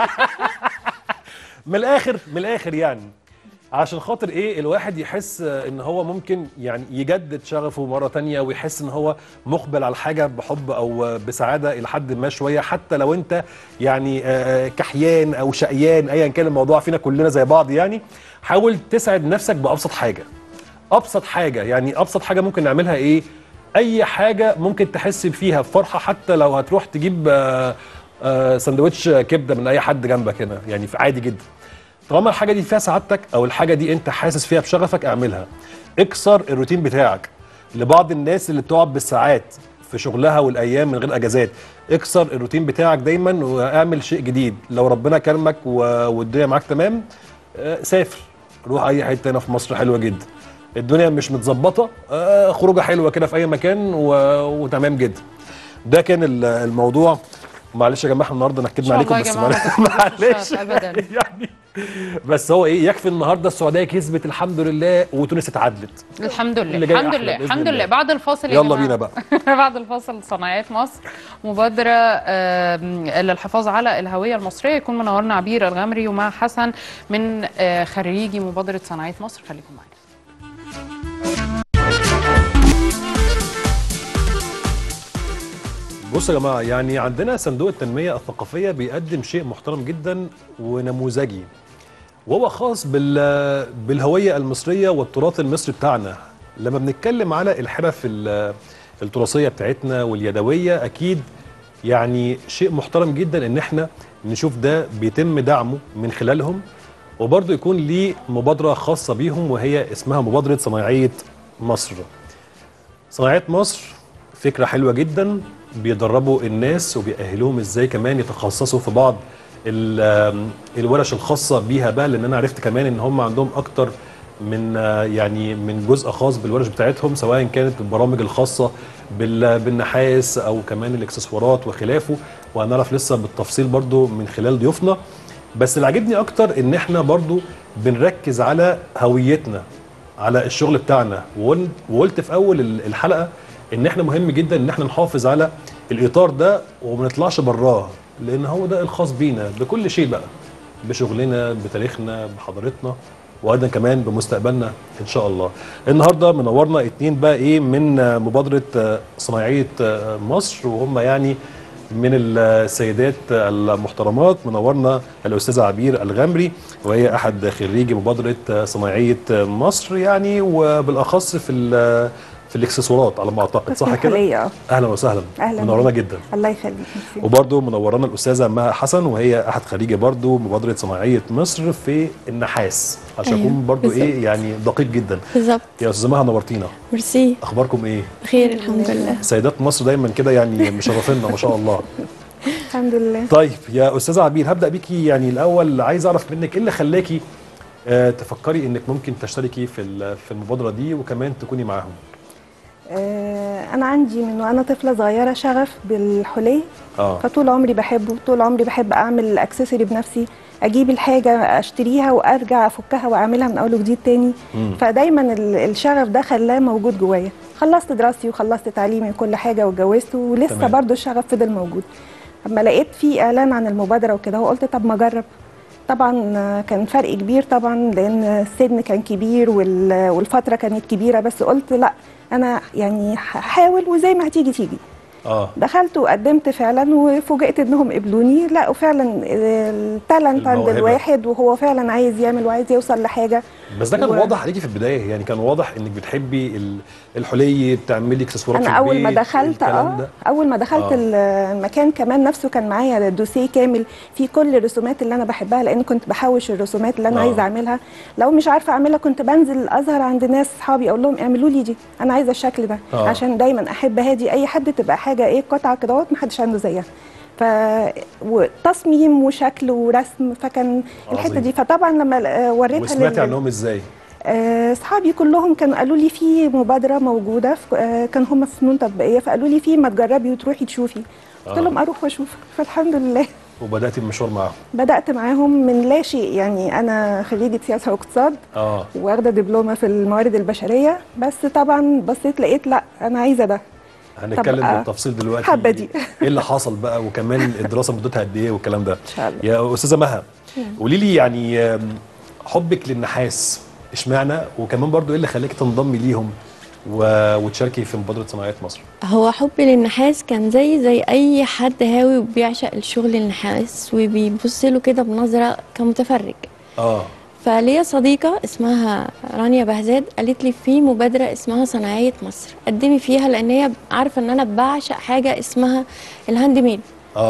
من الاخر يعني، عشان خاطر ايه الواحد يحس ان هو ممكن يعني يجدد شغفه مره تانية، ويحس ان هو مقبل على حاجه بحب او بسعاده الى حد ما شويه، حتى لو انت يعني كحيان او شقيان، ايا كان الموضوع، فينا كلنا زي بعض يعني. حاول تسعد نفسك بابسط حاجه. ابسط حاجه يعني، ابسط حاجه ممكن نعملها ايه؟ اي حاجه ممكن تحس فيها بفرحه، حتى لو هتروح تجيب سندوتش كبده من اي حد جنبك هنا، يعني عادي جدا. طالما الحاجه دي فيها سعادتك او الحاجه دي انت حاسس فيها بشغفك، اعملها. اكسر الروتين بتاعك. لبعض الناس اللي بتقعد بالساعات في شغلها والايام من غير اجازات، اكسر الروتين بتاعك دايما واعمل شيء جديد. لو ربنا كرمك والدنيا معاك تمام، سافر، روح اي حته هنا في مصر حلوه جدا. الدنيا مش متظبطه، خروجه حلوه كده في اي مكان وتمام جدا. ده كان الموضوع. معلش يا جماعه احنا النهارده نكدنا عليكم، بس معلش يعني. بس هو ايه، يكفي النهارده السعوديه كسبت الحمد لله وتونس اتعادلت. الحمد لله الحمد لله الحمد لله. بعد الفاصل يلا بينا بقى. بعد الفاصل صناعات مصر، مبادره للحفاظ على الهويه المصريه، يكون منورنا عبير الغمري ومع حسن من خريجي مبادره صناعات مصر. خليكم معانا. بصوا يا جماعه، يعني عندنا صندوق التنميه الثقافيه بيقدم شيء محترم جدا ونموذجي، وهو خاص بالهويه المصريه والتراث المصري بتاعنا. لما بنتكلم على الحرف التراثيه بتاعتنا واليدويه، اكيد يعني شيء محترم جدا ان احنا نشوف ده بيتم دعمه من خلالهم، وبرضه يكون ليه مبادره خاصه بيهم وهي اسمها مبادره صناعيه مصر. صناعيه مصر فكره حلوه جدا، بيدربوا الناس وبيأهلوهم ازاي كمان يتخصصوا في بعض الورش الخاصه بيها بقى، لان انا عرفت كمان ان هم عندهم اكتر من يعني من جزء خاص بالورش بتاعتهم، سواء كانت البرامج الخاصه بالنحاس او كمان الاكسسوارات وخلافه، وهنعرف لسه بالتفصيل برضو من خلال ضيوفنا. بس اللي عجبني اكتر ان احنا برضو بنركز على هويتنا، على الشغل بتاعنا، وقلت في اول الحلقه ان احنا مهم جدا ان احنا نحافظ على الاطار ده وما نطلعش براه، لان هو ده الخاص بينا بكل شيء بقى. بشغلنا، بتاريخنا، بحضارتنا، وايضا كمان بمستقبلنا ان شاء الله. النهارده منورنا اتنين بقى ايه من مبادره صناعيه مصر، وهم يعني من السيدات المحترمات. منورنا الاستاذه عبير الغمري، وهي احد خريجي مبادره صناعيه مصر يعني، وبالاخص في الاكسسوارات على ما اعتقد، صح كده؟ اهلا وسهلا. اهلا منورانا جدا. الله يخليك. وبرده منورانا الاستاذه مها حسن، وهي احد خريجي برده مبادره صناعيه مصر في النحاس، عشان اكون برده ايه يعني دقيق جدا. بالظبط. يا استاذه مها نورتينا. ميرسي. اخباركم ايه؟ بخير الحمد لله. سيدات مصر دايما كده يعني مشرفينا ما شاء الله. الحمد لله. طيب يا استاذه عبير، هبدا بيكي. يعني الاول عايز اعرف منك ايه اللي خلاكي تفكري انك ممكن تشتركي في المبادره دي وكمان تكوني معاهم؟ انا عندي من وانا طفله صغيره شغف بالحلي. فطول عمري بحبه، طول عمري بحب اعمل اكسسوري بنفسي، اجيب الحاجه اشتريها وارجع افكها واعملها من اول وجديد تاني. فدايما الشغف ده خلاه موجود جوايا. خلصت دراستي وخلصت تعليمي وكل حاجه واتجوزت، ولسه برضو الشغف فضل موجود. اما لقيت في اعلان عن المبادره وكده وقلت طب ما اجرب. طبعا كان فرق كبير طبعا، لان السن كان كبير والفتره كانت كبيره، بس قلت لا انا يعني هحاول وزي ما هتيجي تيجي. دخلت وقدمت فعلا وفوجئت انهم قبلوني. لا وفعلا التالنت عند الواحد، وهو فعلا عايز يعمل وعايز يوصل لحاجه. بس ده كان واضح عليكي في البدايه، يعني كان واضح انك بتحبي الحلي، بتعملي اكسسوارات في البيت. انا اول ما دخلت المكان كمان نفسه كان معايا دوسيه كامل فيه كل الرسومات اللي انا بحبها، لان كنت بحوش الرسومات اللي انا عايزه اعملها. لو مش عارفه اعملها كنت بنزل اظهر عند ناس اصحابي اقول لهم اعملوا لي دي، انا عايزه الشكل ده. عشان دايما احب هادي اي حد تبقى حاجه ايه قطعه كده ما حدش عنده زيها. وتصميم وشكل ورسم، فكان الحته دي. فطبعا لما وريتها وسمعتي عنهم ازاي؟ اصحابي كلهم كانوا قالوا لي في مبادره موجوده، كان هم في فنون تطبيقيه، فقالوا لي في ما تجربي وتروحي تشوفي. قلت لهم اروح واشوف. فالحمد لله. وبداتي المشوار معاهم؟ بدات معاهم من لا شيء. يعني انا خريجه سياسه واقتصاد، واخده دبلومه في الموارد البشريه، بس طبعا بصيت لقيت لا انا عايزه ده. هنتكلم بالتفصيل دلوقتي حابه دي ايه اللي حصل بقى، وكمان الدراسه مدتها قد ايه والكلام ده. ان شاء الله. يا استاذه مها، قولي لي يعني حبك للنحاس اشمعنى، وكمان برضو ايه اللي خلاكي تنضمي ليهم وتشاركي في مبادره صناعيه مصر؟ هو حبي للنحاس كان زي اي حد هاوي وبيعشق الشغل النحاس وبيبص له كده بنظره كمتفرج. فليا صديقه اسمها رانيا بهزاد قالت لي في مبادره اسمها صناعيه مصر، قدمي فيها، لان هي عارفه ان انا بعشق حاجه اسمها الهاند ميد.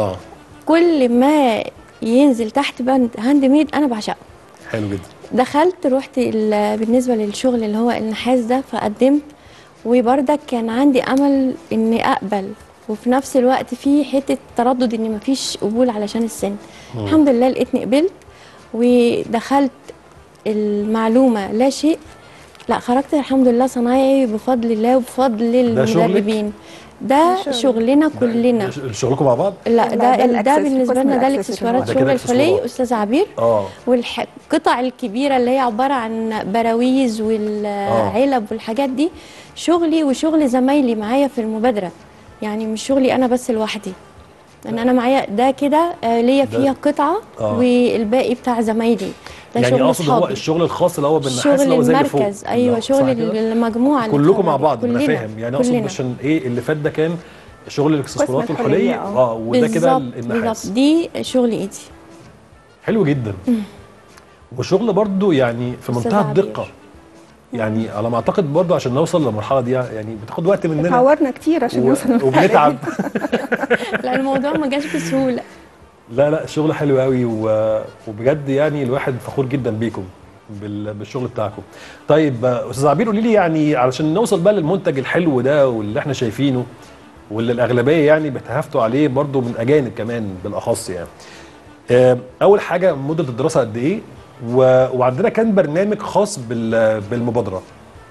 كل ما ينزل تحت بند هاند ميد انا بعشقه. حلو جدا. دخلت رحت بالنسبه للشغل اللي هو النحاس ده، فقدمت، وبرضك كان عندي امل اني اقبل، وفي نفس الوقت في حته تردد ان مفيش قبول علشان السن. الحمد لله لقيتني قبلت ودخلت المعلومه لا شيء، لا خرجت الحمد لله صنايعي بفضل الله وبفضل المدربين. ده شغلنا كلنا. شغلكم مع بعض؟ لا ده بالنسبه لنا ده الاكسسوارات، شغل الحلي استاذ عبير. والقطع الكبيره اللي هي عباره عن براويز والعلب والحاجات دي شغلي وشغل زمايلي معايا في المبادره، يعني مش شغلي انا بس لوحدي. ان انا معايا ده كده ليا فيها قطعه والباقي بتاع زمايلي. ده يعني شغل اقصد هو الشغل الخاص اللي هو بالنحاس شغل اللي هو زي المركز. ايوه شغل المجموعه كلكم مع بعض. انا فاهم يعني، اقصد عشان ايه اللي فات ده كان شغل الاكسسوارات والحلي وده كده النحاس. بالظبط دي شغل ايدي. حلو جدا. وشغل برضو يعني في منتهى الدقه. يعني على ما اعتقد برضو عشان نوصل للمرحله دي يعني بتاخد وقت مننا، حورنا كتير عشان نوصل وبنتعب. لا الموضوع ما جاش بسهوله. لا شغل حلو قوي، وبجد يعني الواحد فخور جدا بيكم بالشغل بتاعكم. طيب استاذ عبير، قولي لي يعني علشان نوصل بقى للمنتج الحلو ده واللي احنا شايفينه واللي الاغلبيه يعني بيتهافتوا عليه برضو من اجانب كمان بالاخص، يعني اول حاجه مده الدراسه قد ايه، وعندنا كان برنامج خاص بالمبادره؟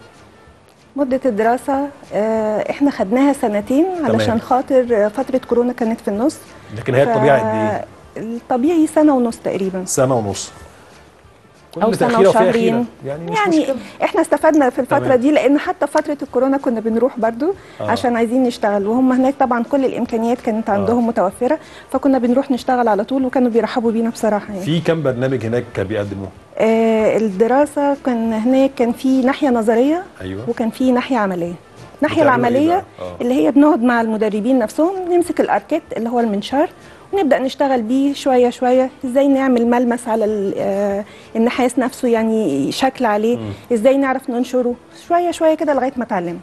مده الدراسه احنا خدناها سنتين علشان خاطر فتره كورونا كانت في النص. لكن هي الطبيعي قد ايه؟ الطبيعي سنه ونص تقريبا. سنه ونص. او كل سنه تأخيرة وفيها وشهرين. خيرة. يعني مش يعني مشكلة. احنا استفدنا في الفتره تمام. دي، لان حتى فتره الكورونا كنا بنروح برضو عشان عايزين نشتغل، وهم هناك طبعا كل الامكانيات كانت عندهم متوفره، فكنا بنروح نشتغل على طول، وكانوا بيرحبوا بينا بصراحه يعني. في كم برنامج هناك بيقدموه؟ الدراسه كان هناك كان في ناحيه نظريه، أيوة. وكان في ناحيه عمليه. الناحيه بتعملوا إيه العمليه بقى؟ اللي هي بنقعد مع المدربين نفسهم، نمسك الاركيت اللي هو المنشار، ونبدا نشتغل بيه شويه شويه، ازاي نعمل ملمس على النحاس نفسه، يعني شكل عليه، ازاي نعرف ننشره شويه شويه كده لغايه ما اتعلم.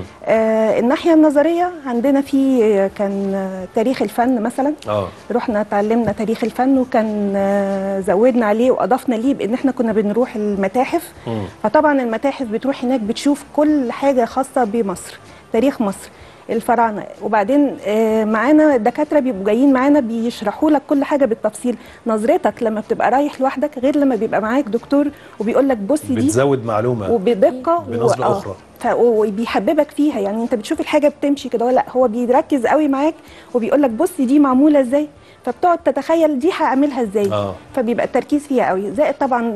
الناحيه النظريه عندنا في كان تاريخ الفن مثلا. رحنا اتعلمنا تاريخ الفن، وكان زودنا عليه واضفنا ليه بان احنا كنا بنروح المتاحف. فطبعا المتاحف بتروح هناك بتشوف كل حاجه خاصه بمصر، تاريخ مصر، الفراعنه، وبعدين معانا دكاتره بيبقوا جايين معانا بيشرحوا لك كل حاجه بالتفصيل. نظرتك لما بتبقى رايح لوحدك غير لما بيبقى معاك دكتور وبيقول لك بصي دي، بتزود معلومه وبدقه بنظره اخرى، وبيحببك فيها. يعني انت بتشوف الحاجه بتمشي كده، لا هو بيركز قوي معاك وبيقول لك بصي دي معموله ازاي، فبتقعد تتخيل دي هعملها ازاي. فبيبقى التركيز فيها قوي. زائد طبعا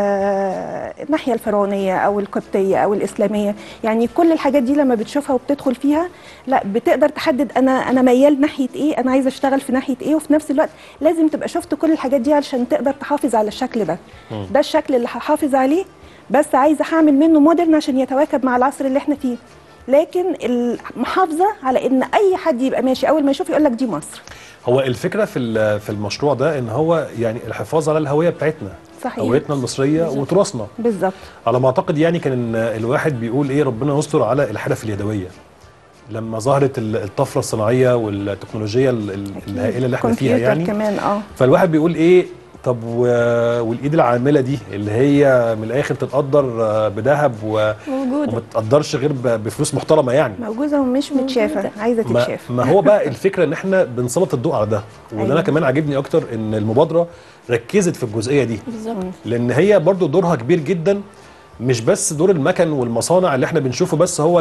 الناحيه الفرعونيه او القبطيه او الاسلاميه، يعني كل الحاجات دي لما بتشوفها وبتدخل فيها، لا بتقدر تحدد انا ميال ناحيه ايه، انا عايزه اشتغل في ناحيه ايه. وفي نفس الوقت لازم تبقى شفت كل الحاجات دي علشان تقدر تحافظ على الشكل ده. ده الشكل اللي هحافظ عليه، بس عايزه هعمل منه مودرن عشان يتواكب مع العصر اللي احنا فيه. لكن المحافظه على ان اي حد يبقى ماشي اول ما يشوف يقول لك دي مصر. هو الفكره في المشروع ده ان هو يعني الحفاظ على الهويه بتاعتنا، صحيح، هويتنا المصريه وتراثنا. بالظبط. على ما اعتقد يعني كان الواحد بيقول ايه، ربنا يستر على الحرف اليدويه لما ظهرت الطفره الصناعيه والتكنولوجيه الهائله اللي احنا فيها يعني كمان. فالواحد بيقول ايه، طب والايد العامله دي اللي هي من الاخر تتقدر بذهب وما تتقدرش غير بفلوس محترمه يعني، موجوده ومش متشافه، عايزه تتشاف. ما هو بقى الفكره ان احنا بنسلط الضوء على ده. واللي انا كمان عاجبني اكتر ان المبادره ركزت في الجزئيه دي بالظبط، لان هي برضو دورها كبير جدا، مش بس دور المكن والمصانع اللي احنا بنشوفه بس هو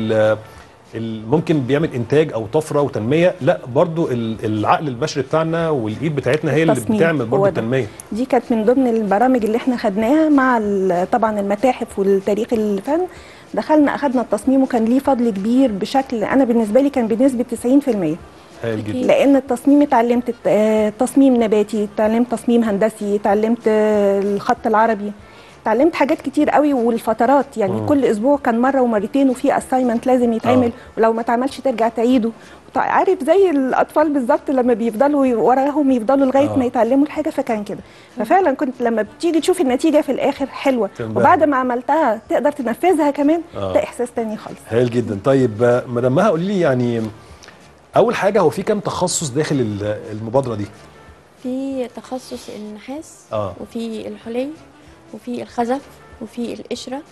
ممكن بيعمل انتاج او طفره وتنميه، لا برضو العقل البشري بتاعنا والايد بتاعتنا هي اللي بتعمل برضو التنميه. دي كانت من ضمن البرامج اللي احنا خدناها مع طبعا المتاحف والتاريخ الفن. دخلنا اخذنا التصميم وكان ليه فضل كبير بشكل انا بالنسبه لي كان بنسبه 90%. لان التصميم اتعلمت تصميم نباتي، اتعلمت تصميم هندسي، اتعلمت الخط العربي، اتعلمت حاجات كتير قوي. والفترات يعني كل اسبوع كان مره ومرتين وفي اساينمنت لازم يتعمل، ولو ما اتعملش ترجع تعيده. عارف زي الاطفال بالظبط لما بيفضلوا وراهم يفضلوا لغايه ما يتعلموا الحاجه، فكان كده. ففعلا كنت لما بتيجي تشوف النتيجه في الاخر حلوه، وبعد ما عملتها تقدر تنفذها كمان، ده احساس تاني خالص. هايل جدا. طيب مدام مها قولي لي يعني اول حاجه، هو في كام تخصص داخل المبادره دي؟ في تخصص النحاس وفي الحلي وفي الخزف وفي القشره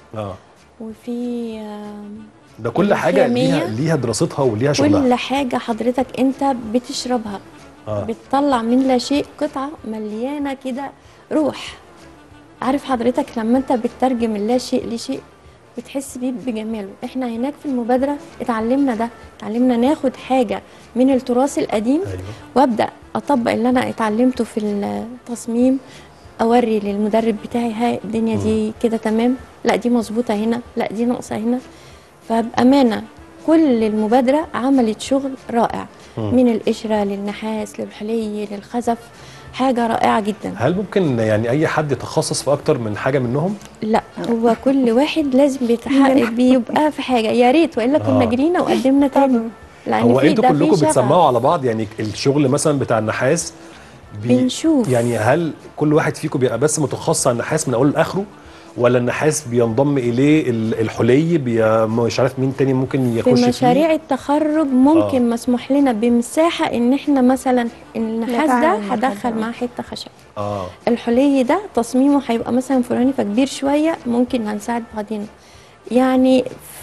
وفي ده كل حاجه ليها دراستها وليها شغلها. كل حاجه حضرتك انت بتشربها بتطلع من لا شيء قطعه مليانه كده روح. عارف حضرتك لما انت بتترجم اللا شيء لشيء بتحس بيه بجماله. احنا هناك في المبادره اتعلمنا ده، اتعلمنا ناخد حاجه من التراث القديم وابدا اطبق اللي انا اتعلمته في التصميم، اوري للمدرب بتاعي هاي الدنيا دي كده تمام، لا دي مظبوطه هنا، لا دي ناقصه هنا. فبامانه كل المبادره عملت شغل رائع، من القشره للنحاس للحلي للخزف، حاجه رائعه جدا. هل ممكن يعني اي حد يتخصص في اكتر من حاجه منهم؟ لا، هو كل واحد لازم بيبقى في حاجه، يا ريت والا كنا جرينا وقدمنا تاني. هو انتوا كلكم بتسمعوا على بعض يعني الشغل مثلا بتاع النحاس بنشوف يعني هل كل واحد فيكم بيبقى بس متخصص على النحاس من اوله لاخره، ولا النحاس بينضم اليه الحلي مش عارف مين تاني ممكن يخش في مشاريع التخرج ممكن مسموح لنا بمساحه ان احنا مثلا النحاس ده هدخل معاه حته خشب، الحلي ده تصميمه هيبقى مثلا فلاني فكبير شويه، ممكن هنساعد بعضنا يعني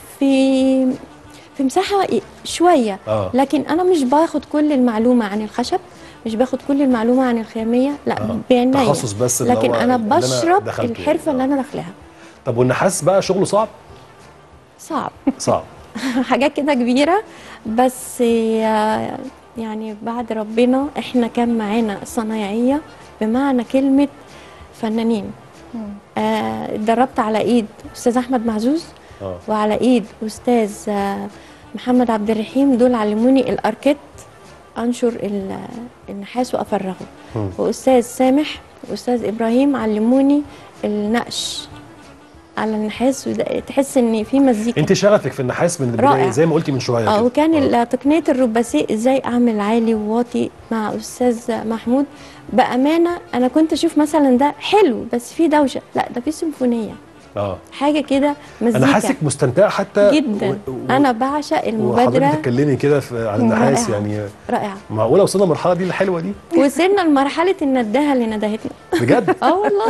في مساحه شويه. لكن انا مش باخد كل المعلومه عن الخشب، مش باخد كل المعلومه عن الخياميه، لا بعناية تخصص بس، لكن انا بشرب الحرفه اللي انا داخلها. طب والنحاس بقى شغله صعب؟ صعب حاجات كده كبيره، بس يعني بعد ربنا احنا كان معانا صنايعيه بمعنى كلمه فنانين، اتدربت على ايد استاذ احمد معزوز وعلى ايد استاذ محمد عبد الرحيم. دول علموني الاركيت، انشر النحاس وافرغه. واستاذ سامح واستاذ ابراهيم علموني النقش على النحاس، تحس ان في مزيكا. انت شغفك في النحاس من البدايه زي ما قلتي من شويه كده. وكان تقنيه الرباسيه ازاي اعمل عالي وواطي مع استاذ محمود. بامانه انا كنت اشوف مثلا ده حلو بس في دوشه، لا ده في سيمفونيه، حاجه كده مزيكا. انا حاسك مستمتعه حتى جدا. انا بعشق المبادره. وحضرتك بتتكلمي كده عن النحاس يعني رائعه. معقوله وصلنا المرحله دي الحلوه دي؟ وصلنا لمرحله النداهه اللي ندهتنا بجد؟ والله.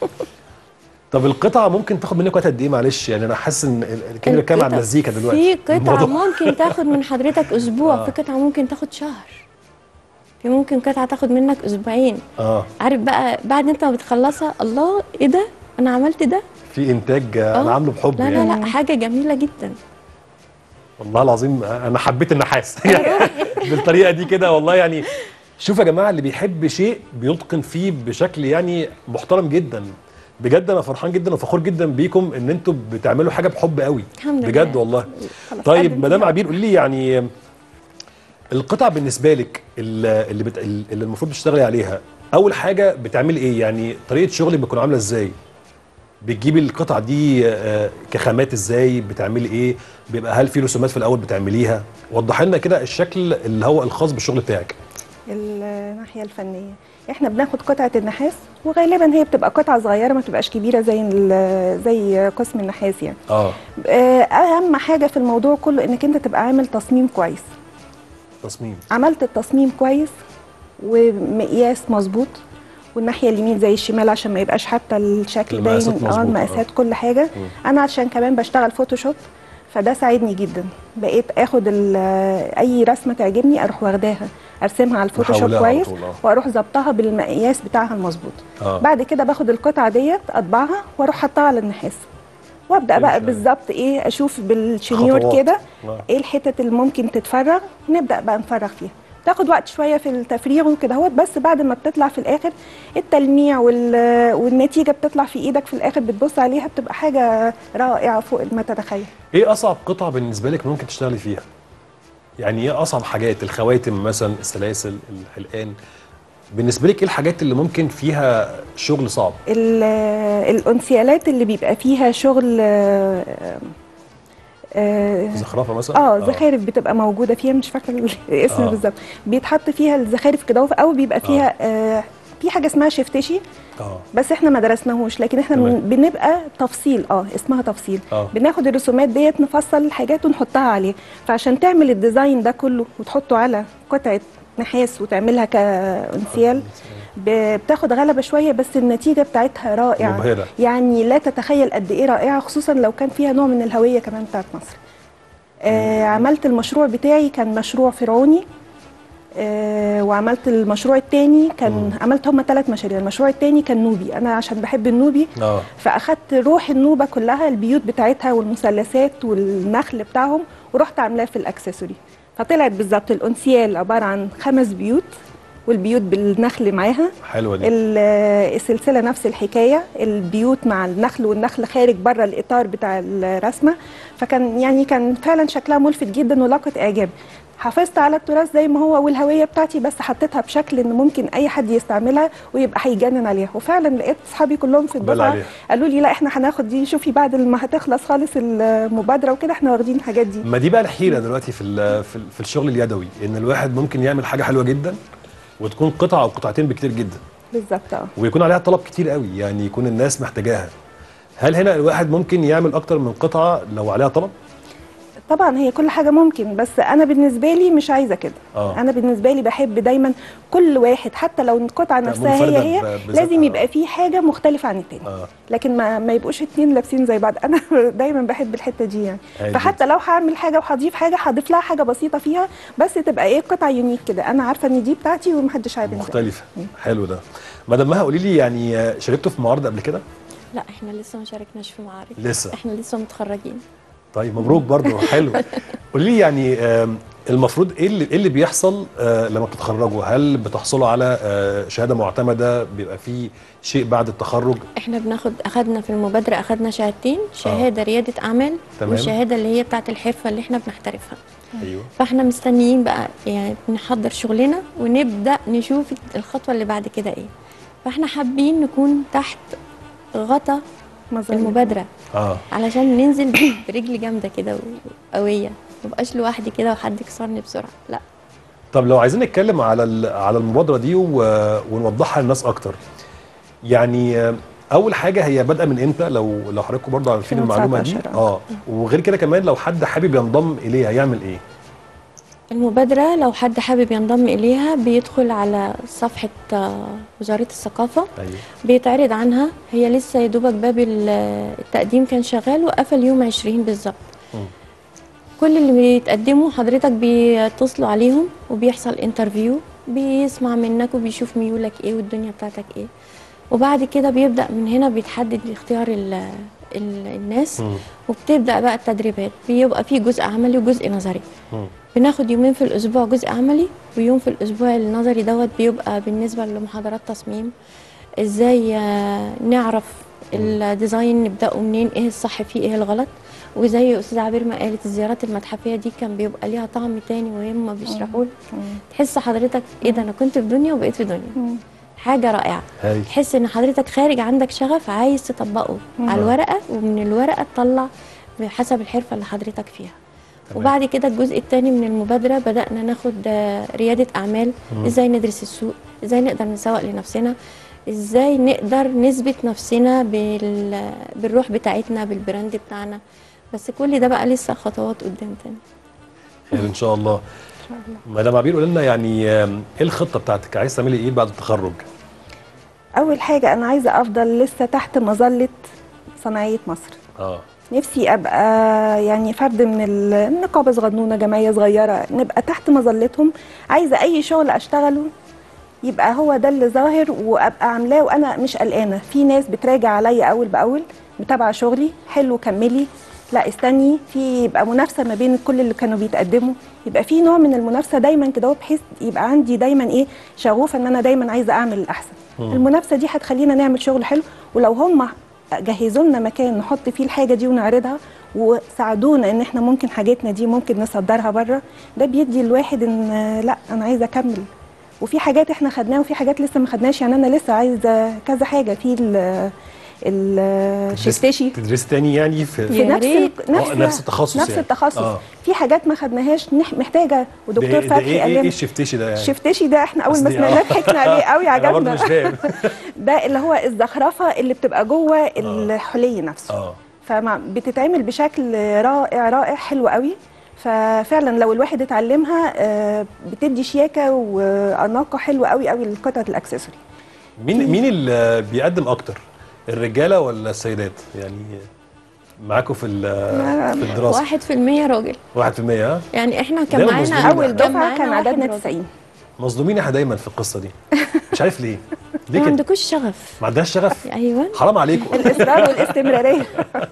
طب القطعه ممكن تاخد منك وقت قد ايه؟ معلش يعني انا حاسس ان كنا بنتكلم عن المزيكا دلوقتي. في قطعه ممكن تاخد من حضرتك اسبوع، في قطعه ممكن تاخد شهر، في ممكن قطعه تاخد منك اسبوعين. عارف بقى بعد انت ما بتخلصها، الله ايه ده انا عملت ده، في انتاج انا عامله بحب. لا يعني. لا حاجه جميله جدا والله العظيم. انا حبيت النحاس بالطريقه دي كده والله. يعني شوف يا جماعه، اللي بيحب شيء بيتقن فيه بشكل يعني محترم جدا. بجد انا فرحان جدا وفخور جدا بيكم ان انتوا بتعملوا حاجه بحب قوي بجد والله. طيب مدام عبير قولي لي يعني القطع بالنسبه لك اللي المفروض تشتغلي عليها، اول حاجه بتعملي ايه؟ يعني طريقه شغلك بتكون عامله ازاي؟ بتجيبي القطع دي كخامات ازاي؟ بتعملي ايه؟ بيبقى هل في رسومات في الاول بتعمليها؟ وضحي لنا كده الشكل اللي هو الخاص بالشغل بتاعك. الناحيه الفنيه احنا بناخد قطعه النحاس، وغالبا هي بتبقى قطعه صغيره ما بتبقاش كبيره زي قسم النحاس يعني. اهم حاجه في الموضوع كله انك انت تبقى عامل تصميم كويس. عملت التصميم كويس ومقياس مظبوط، والناحيه اليمين زي الشمال عشان ما يبقاش حتى الشكل باين. المقاسات كل حاجه. انا عشان كمان بشتغل فوتوشوب فده ساعدني جدا. بقيت اخد اي رسمه تعجبني اروح واخداها ارسمها على الفوتوشوب كويس واروح ظبطها بالمقياس بتاعها المظبوط. بعد كده باخد القطعه ديت اطبعها واروح حطها على النحاس، وابدا بقى بالظبط ايه اشوف بالشنيور كده ايه الحتت اللي ممكن تتفرغ، نبدا بقى نفرغ فيها. تاخد وقت شويه في التفريغ وكده اهوت، بس بعد ما بتطلع في الاخر التلميع والنتيجه بتطلع في ايدك في الاخر بتبص عليها بتبقى حاجه رائعه فوق ما تتخيل. ايه اصعب قطعه بالنسبه لك ممكن تشتغلي فيها؟ يعني ايه اصعب حاجات؟ الخواتم مثلا، السلاسل، الحلقان، بالنسبه لك ايه الحاجات اللي ممكن فيها شغل صعب؟ الانسيالات اللي بيبقى فيها شغل زخرفه مثلا. زخارف بتبقى موجوده فيها، مش فاكره الاسم بالظبط. بيتحط فيها الزخارف كده او بيبقى فيها في حاجه اسمها شفتشي. بس احنا ما درسناهوش، لكن احنا بنبقى تفصيل اسمها تفصيل. بناخد الرسومات ديت نفصل الحاجات ونحطها عليه. فعشان تعمل الديزاين ده كله وتحطه على قطعه نحاس وتعملها كانسيال بتاخد غلبه شويه، بس النتيجه بتاعتها رائعه مبهرة. يعني لا تتخيل قد ايه رائعه، خصوصا لو كان فيها نوع من الهويه كمان بتاعت مصر. عملت المشروع بتاعي كان مشروع فرعوني، وعملت المشروع الثاني كان عملت هم 3 مشاريع. المشروع الثاني كان نوبي، انا عشان بحب النوبي فاخدت روح النوبه كلها، البيوت بتاعتها والمثلثات والنخل بتاعهم، ورحت عاملاه في الاكسسوري. فطلعت بالظبط الانسيال عباره عن 5 بيوت، والبيوت بالنخل معاها. حلوه دي. السلسله نفس الحكايه، البيوت مع النخل والنخل خارج بره الاطار بتاع الرسمه. فكان يعني كان فعلا شكلها ملفت جدا ولقت اعجاب. حافظت على التراث زي ما هو والهويه بتاعتي، بس حطيتها بشكل ان ممكن اي حد يستعملها ويبقى هيجنن عليها. وفعلا لقيت اصحابي كلهم في الدفعه قالوا لي لا احنا هناخد دي، شوفي بعد ما هتخلص خالص المبادره وكده احنا واخدين الحاجات دي. ما دي بقى الحيره دلوقتي في الشغل اليدوي، ان الواحد ممكن يعمل حاجه حلوه جدا وتكون قطعه او قطعتين بكتير جدا. بالظبط. ويكون عليها طلب كتير قوي، يعني يكون الناس محتاجاها. هل هنا الواحد ممكن يعمل اكتر من قطعه لو عليها طلب؟ طبعا هي كل حاجه ممكن، بس انا بالنسبه لي مش عايزه كده. انا بالنسبه لي بحب دايما كل واحد حتى لو القطعه نفسها هي لازم يبقى في حاجه مختلفه عن التاني. لكن ما يبقوش 2 لابسين زي بعض. انا دايما بحب الحته دي يعني. فحتى لو هعمل حاجه وهضيف حاجه هضيف لها حاجه بسيطه فيها، بس تبقى ايه قطعه يونيك كده، انا عارفه ان دي بتاعتي ومحدش عارف مختلفه. حلو ده. مدام مها قولي لي، يعني شاركتوا في معارض قبل كده؟ لا احنا لسه ما شاركناش في معارض. لسه؟ احنا لسه متخرجين. طيب مبروك برضه. حلو. قولي لي يعني المفروض ايه اللي بيحصل لما بتتخرجوا؟ هل بتحصلوا على شهاده معتمده؟ بيبقى في شيء بعد التخرج؟ احنا اخدنا في المبادره اخدنا شهادتين، شهاده رياده اعمال تمام. والشهاده اللي هي بتاعه الحرفه اللي احنا بنحترفها. ايوه. فاحنا مستنيين بقى يعني نحضر شغلنا ونبدا نشوف الخطوه اللي بعد كده ايه. فاحنا حابين نكون تحت غطا المبادره علشان ننزل برجل جامده كده وقويه، ما بقاش لوحدي كده وحد يكسرني بسرعه، لا. طب لو عايزين نتكلم على المبادره دي ونوضحها للناس اكتر، يعني اول حاجه هي بادئه من امتى؟ لو حضراتكم برضه عارفين المعلومه دي. وغير كده كمان لو حد حابب ينضم اليها يعمل ايه؟ المبادرة لو حد حابب ينضم إليها بيدخل على صفحة وزارة الثقافة. أيوة. بيتعرض عنها، هي لسه يدوبك باب التقديم كان شغال وقفل يوم 20 بالظبط. كل اللي بيتقدموا حضرتك بيتصلوا عليهم وبيحصل انترفيو، بيسمع منك وبيشوف ميولك ايه والدنيا بتاعتك ايه، وبعد كده بيبدأ من هنا بيتحدد اختيار الناس. وبتبدأ بقى التدريبات، بيبقى فيه جزء عملي وجزء نظري. بناخد يومين في الأسبوع جزء عملي، ويوم في الأسبوع النظري دوت بيبقى بالنسبة لمحاضرات تصميم، ازاي نعرف الديزاين نبدأه منين، ايه الصح فيه ايه الغلط. وزي أستاذ عبير ما قالت الزيارات المتحفية دي كان بيبقى ليها طعم تاني، وهم بيشرحوا تحس حضرتك ايه ده، انا كنت في دنيا وبقيت في دنيا. حاجة رائعة. تحس ان حضرتك خارج عندك شغف عايز تطبقه على الورقة، ومن الورقة تطلع بحسب الحرفة اللي حضرتك فيها. وبعد كده الجزء الثاني من المبادرة بدأنا ناخد ريادة أعمال، ازاي ندرس السوق، ازاي نقدر نسوق لنفسنا، ازاي نقدر نثبت نفسنا بالروح بتاعتنا بالبراند بتاعنا. بس كل ده بقى لسه خطوات قدام تاني. خير ان شاء الله. مدام عبير قول لنا يعني ايه الخطة بتاعتك؟ عايز تعملي ايه بعد التخرج؟ أول حاجة أنا عايزة أفضل لسه تحت مظلة صناعية مصر. نفسي أبقى يعني فرد من النقابة صغنونة، جمعية صغيرة، نبقى تحت مظلتهم. عايزة أي شغل أشتغله يبقى هو ده اللي ظاهر وأبقى عاملاه وأنا مش قلقانة. في ناس بتراجع عليا أول بأول، متابعة شغلي، حلو كملي، لا استني، في يبقى منافسة ما بين كل اللي كانوا بيتقدموا، يبقى في نوع من المنافسة دايما كده، بحيث يبقى عندي دايما ايه شغوفة ان انا دايما عايزة اعمل الأحسن. المنافسة دي هتخلينا نعمل شغل حلو، ولو هم جهزوا لنا مكان نحط فيه الحاجة دي ونعرضها وساعدونا ان احنا ممكن حاجتنا دي ممكن نصدرها بره، ده بيدي الواحد ان لا انا عايزة اكمل. وفي حاجات احنا خدناها وفي حاجات لسه ما خدناش، يعني انا لسه عايزة كذا حاجة في الشفتشي. تدرس تاني يعني في نفس التخصص. نفس التخصص. في حاجات ما خدناهاش محتاجه، ودكتور فتحي قال لنا ايه الشفتشي ده؟ يعني الشفتشي ده احنا اول ما سمعناه ضحكنا عليه قوي، عجبنا. انا برضه مش فاهم. ده اللي هو الزخرفه اللي بتبقى جوه الحلي نفسه. فبتتعمل بشكل رائع رائع حلو قوي. ففعلا لو الواحد اتعلمها بتدي شياكه واناقه حلوه قوي قوي لقطعه الاكسسوري. مين اللي بيقدم اكتر؟ الرجاله ولا السيدات؟ يعني معاكم في الدراسه 1% راجل 1%. يعني احنا كان معانا اول دفعه كان عددنا 90. مظلومين احنا دايما في القصه دي، مش عارف ليه ما عندكوش شغف. ما عندهاش شغف. ايوه حرام عليكم. الاصرار والاستمراريه.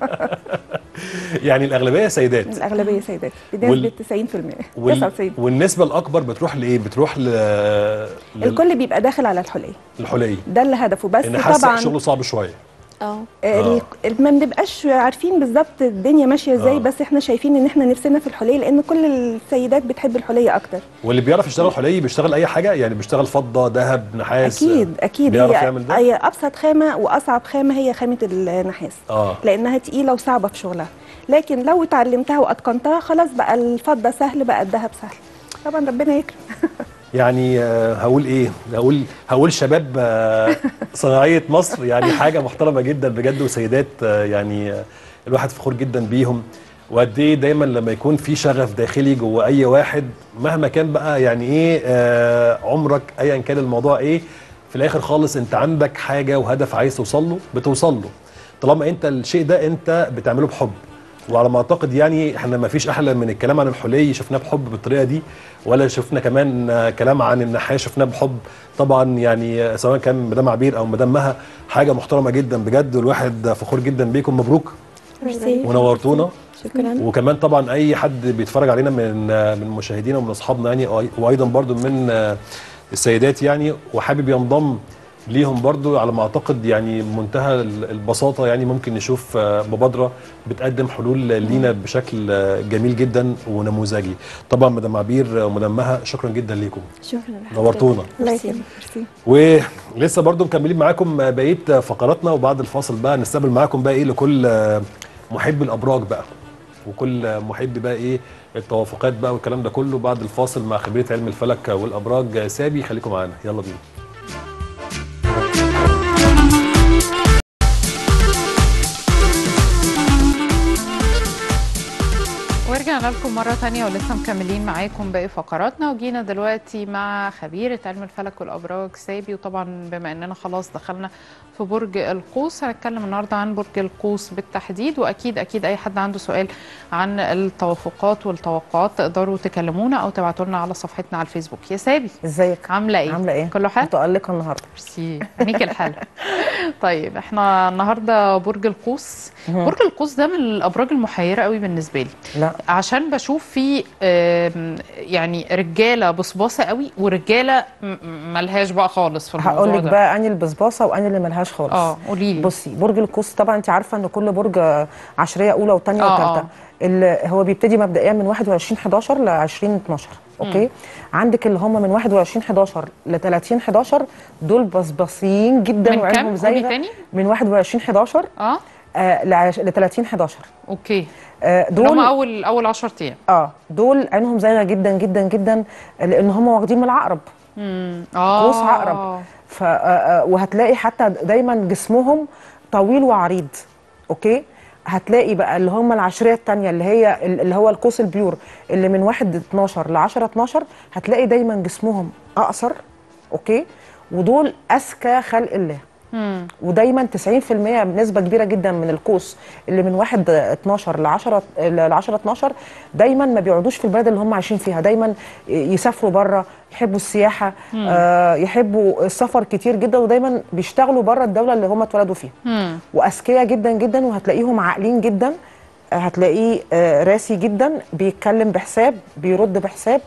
يعني الاغلبيه سيدات. الاغلبيه سيدات بنسبه 90%. 99. والنسبه الاكبر بتروح لايه؟ بتروح الكل بيبقى داخل على الحلي. ده اللي هدفه. بس طبعا شغله صعب شويه. ما بنبقاش عارفين بالظبط الدنيا ماشيه ازاي. بس احنا شايفين ان احنا نفسنا في الحلي، لان كل السيدات بتحب الحلي اكتر. واللي بيعرف يشتغل حلي بيشتغل اي حاجه، يعني بيشتغل فضه، ذهب، نحاس. اكيد هي ابسط خامه واصعب خامه هي خامه النحاس. لانها تقيله وصعبه في شغلها. لكن لو اتعلمتها واتقنتها خلاص بقى الفضه سهل، بقى الذهب سهل. طبعا ربنا يكرم. يعني هقول ايه؟ هقول شباب صناعيه مصر، يعني حاجه محترمه جدا بجد، وسيدات يعني الواحد فخور جدا بيهم. وقد ايه دايما لما يكون في شغف داخلي جوه اي واحد مهما كان بقى يعني ايه عمرك، ايا كان الموضوع ايه، في الاخر خالص انت عندك حاجه وهدف عايز توصل له، بتوصل له طالما انت الشيء ده انت بتعمله بحب. وعلى ما اعتقد يعني احنا ما فيش احلى من الكلام عن الحلي شفناه بحب بالطريقه دي، ولا شفنا كمان كلام عن النحاس شفناه بحب. طبعا يعني سواء كان مدام عبير او مدام مها، حاجه محترمه جدا بجد، والواحد فخور جدا بيكم. مبروك ونورتونا. شكرا. وكمان طبعا اي حد بيتفرج علينا من مشاهدينا ومن اصحابنا يعني، وايضا برضو من السيدات يعني، وحابب ينضم ليهم برضو على ما اعتقد يعني منتهى البساطه يعني، ممكن نشوف مبادره بتقدم حلول لينا بشكل جميل جدا ونموذجي. طبعا مدام عبير ومدام مها شكرا جدا ليكم، شكرا، نورتونا. الله يسلمك. ميرسي. ولسه برضو مكملين معاكم بقيه فقراتنا، وبعد الفاصل بقى نستقبل معاكم بقى ايه لكل محب الابراج بقى، وكل محب بقى ايه التوافقات بقى والكلام ده كله بعد الفاصل مع خبيره علم الفلك والابراج سابي. خليكم معانا، يلا بينا. ورجعنا لكم مرة تانية ولسه مكملين معاكم باقي فقراتنا، وجينا دلوقتي مع خبيرة علم الفلك والأبراج سابي. وطبعا بما اننا خلاص دخلنا في برج القوس، هنتكلم النهارده عن برج القوس بالتحديد، واكيد اكيد اي حد عنده سؤال عن التوافقات والتوقعات تقدروا تكلمونا او تبعتوا لنا على صفحتنا على الفيسبوك. يا سابي ازيك؟ عاملة ايه؟ عامله ايه؟ كله حلو؟ متألقه النهارده. ميرسي، عينيك الحلو. طيب احنا النهارده برج القوس. برج القوس ده من الابراج المحيره قوي بالنسبه لي، لا عشان بشوف فيه يعني رجاله بصباصه قوي ورجاله ملهاش بقى خالص في الموضوع هقول لك ده. بقى اني البسباصه واني اللي ملهاش خالص. قولي لي. بصي، برج القوس طبعا انت عارفه ان كل برج عشريه اولى وثانيه وثالثه. هو بيبتدي مبدئيا من 21/11 ل 20/12. اوكي. عندك اللي هم من 21/11 ل 30/11 دول بصباصيين جدا وعينهم زي من 21/11 ل 30/11. اوكي. دول هم اول 10 ايام. دول عينهم زايغه جدا جدا جدا، لان هم واخدين من العقرب. قوس عقرب. وهتلاقي حتى دايما جسمهم طويل وعريض. اوكي. هتلاقي بقى اللي هم العشريه الثانيه اللي هو القوس البيور اللي من 1/12 ل 10/12، هتلاقي دايما جسمهم اقصر. اوكي. ودول اذكى خلق الله. ودايما 90% بنسبه كبيره جدا من القوس اللي من 1/12 ل 10/12 دايما ما بيقعدوش في البلد اللي هم عايشين فيها، دايما يسافروا بره، يحبوا السياحه، يحبوا السفر كتير جدا، ودايما بيشتغلوا بره الدوله اللي هم اتولدوا فيها. واذكياء جدا جدا، وهتلاقيهم عاقلين جدا، هتلاقيه راسي جدا، بيتكلم بحساب، بيرد بحساب،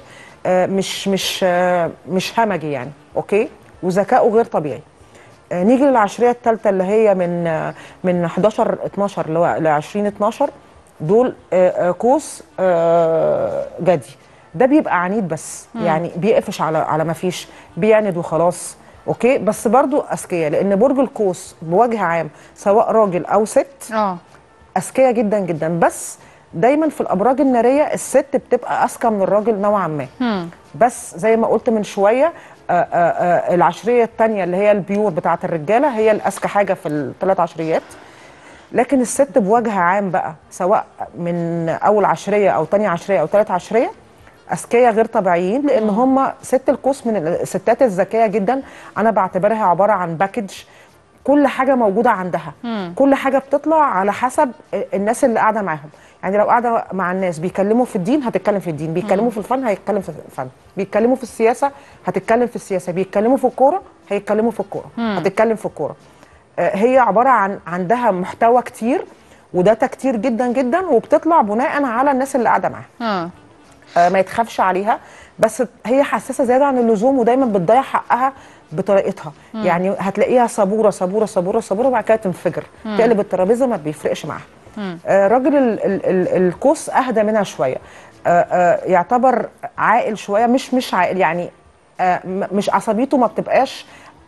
مش همجي يعني. اوكي. وذكائه غير طبيعي. نيجي للعشريه الثالثه اللي هي من 11/12 ل 20/12. دول قوس جدي. ده بيبقى عنيد بس يعني بيقفش على ما فيش، بيعند وخلاص. اوكي. بس برضو اذكياء، لان برج القوس بوجه عام سواء راجل او ست اذكياء جدا جدا. بس دايما في الابراج الناريه الست بتبقى اذكى من الراجل نوعا ما. بس زي ما قلت من شويه، العشريه الثانيه اللي هي البيور بتاعه الرجاله هي الاذكى حاجه في الثلاث عشريات. لكن الست بوجه عام بقى سواء من اول عشريه او ثانيه عشريه او ثالث عشريه اذكياء غير طبيعيين، لان هم ست القوس من الستات الذكيه جدا. انا بعتبرها عباره عن باكج، كل حاجه موجوده عندها. كل حاجه بتطلع على حسب الناس اللي قاعده معاهم. يعني لو قاعده مع الناس بيتكلموا في الدين هتتكلم في الدين، بيتكلموا في الفن هيتكلم في الفن، بيتكلموا في السياسه هتتكلم في السياسه، بيتكلموا في الكوره هيتكلموا في الكوره، هتتكلم في الكوره. هي عباره عن عندها محتوى كتير وداتا كتير جدا جدا، وبتطلع بناء على الناس اللي قاعده معاها. ما يتخافش عليها، بس هي حساسه زياده عن اللزوم، ودايما بتضيع حقها بطريقتها. يعني هتلاقيها صبوره صبوره صبوره صبوره، وبعد كده تنفجر، تقلب الترابيزه، ما بيفرقش معاها. راجل القوس اهدى منها شويه، يعتبر عاقل شويه، مش عاقل يعني، مش عصبيته ما بتبقاش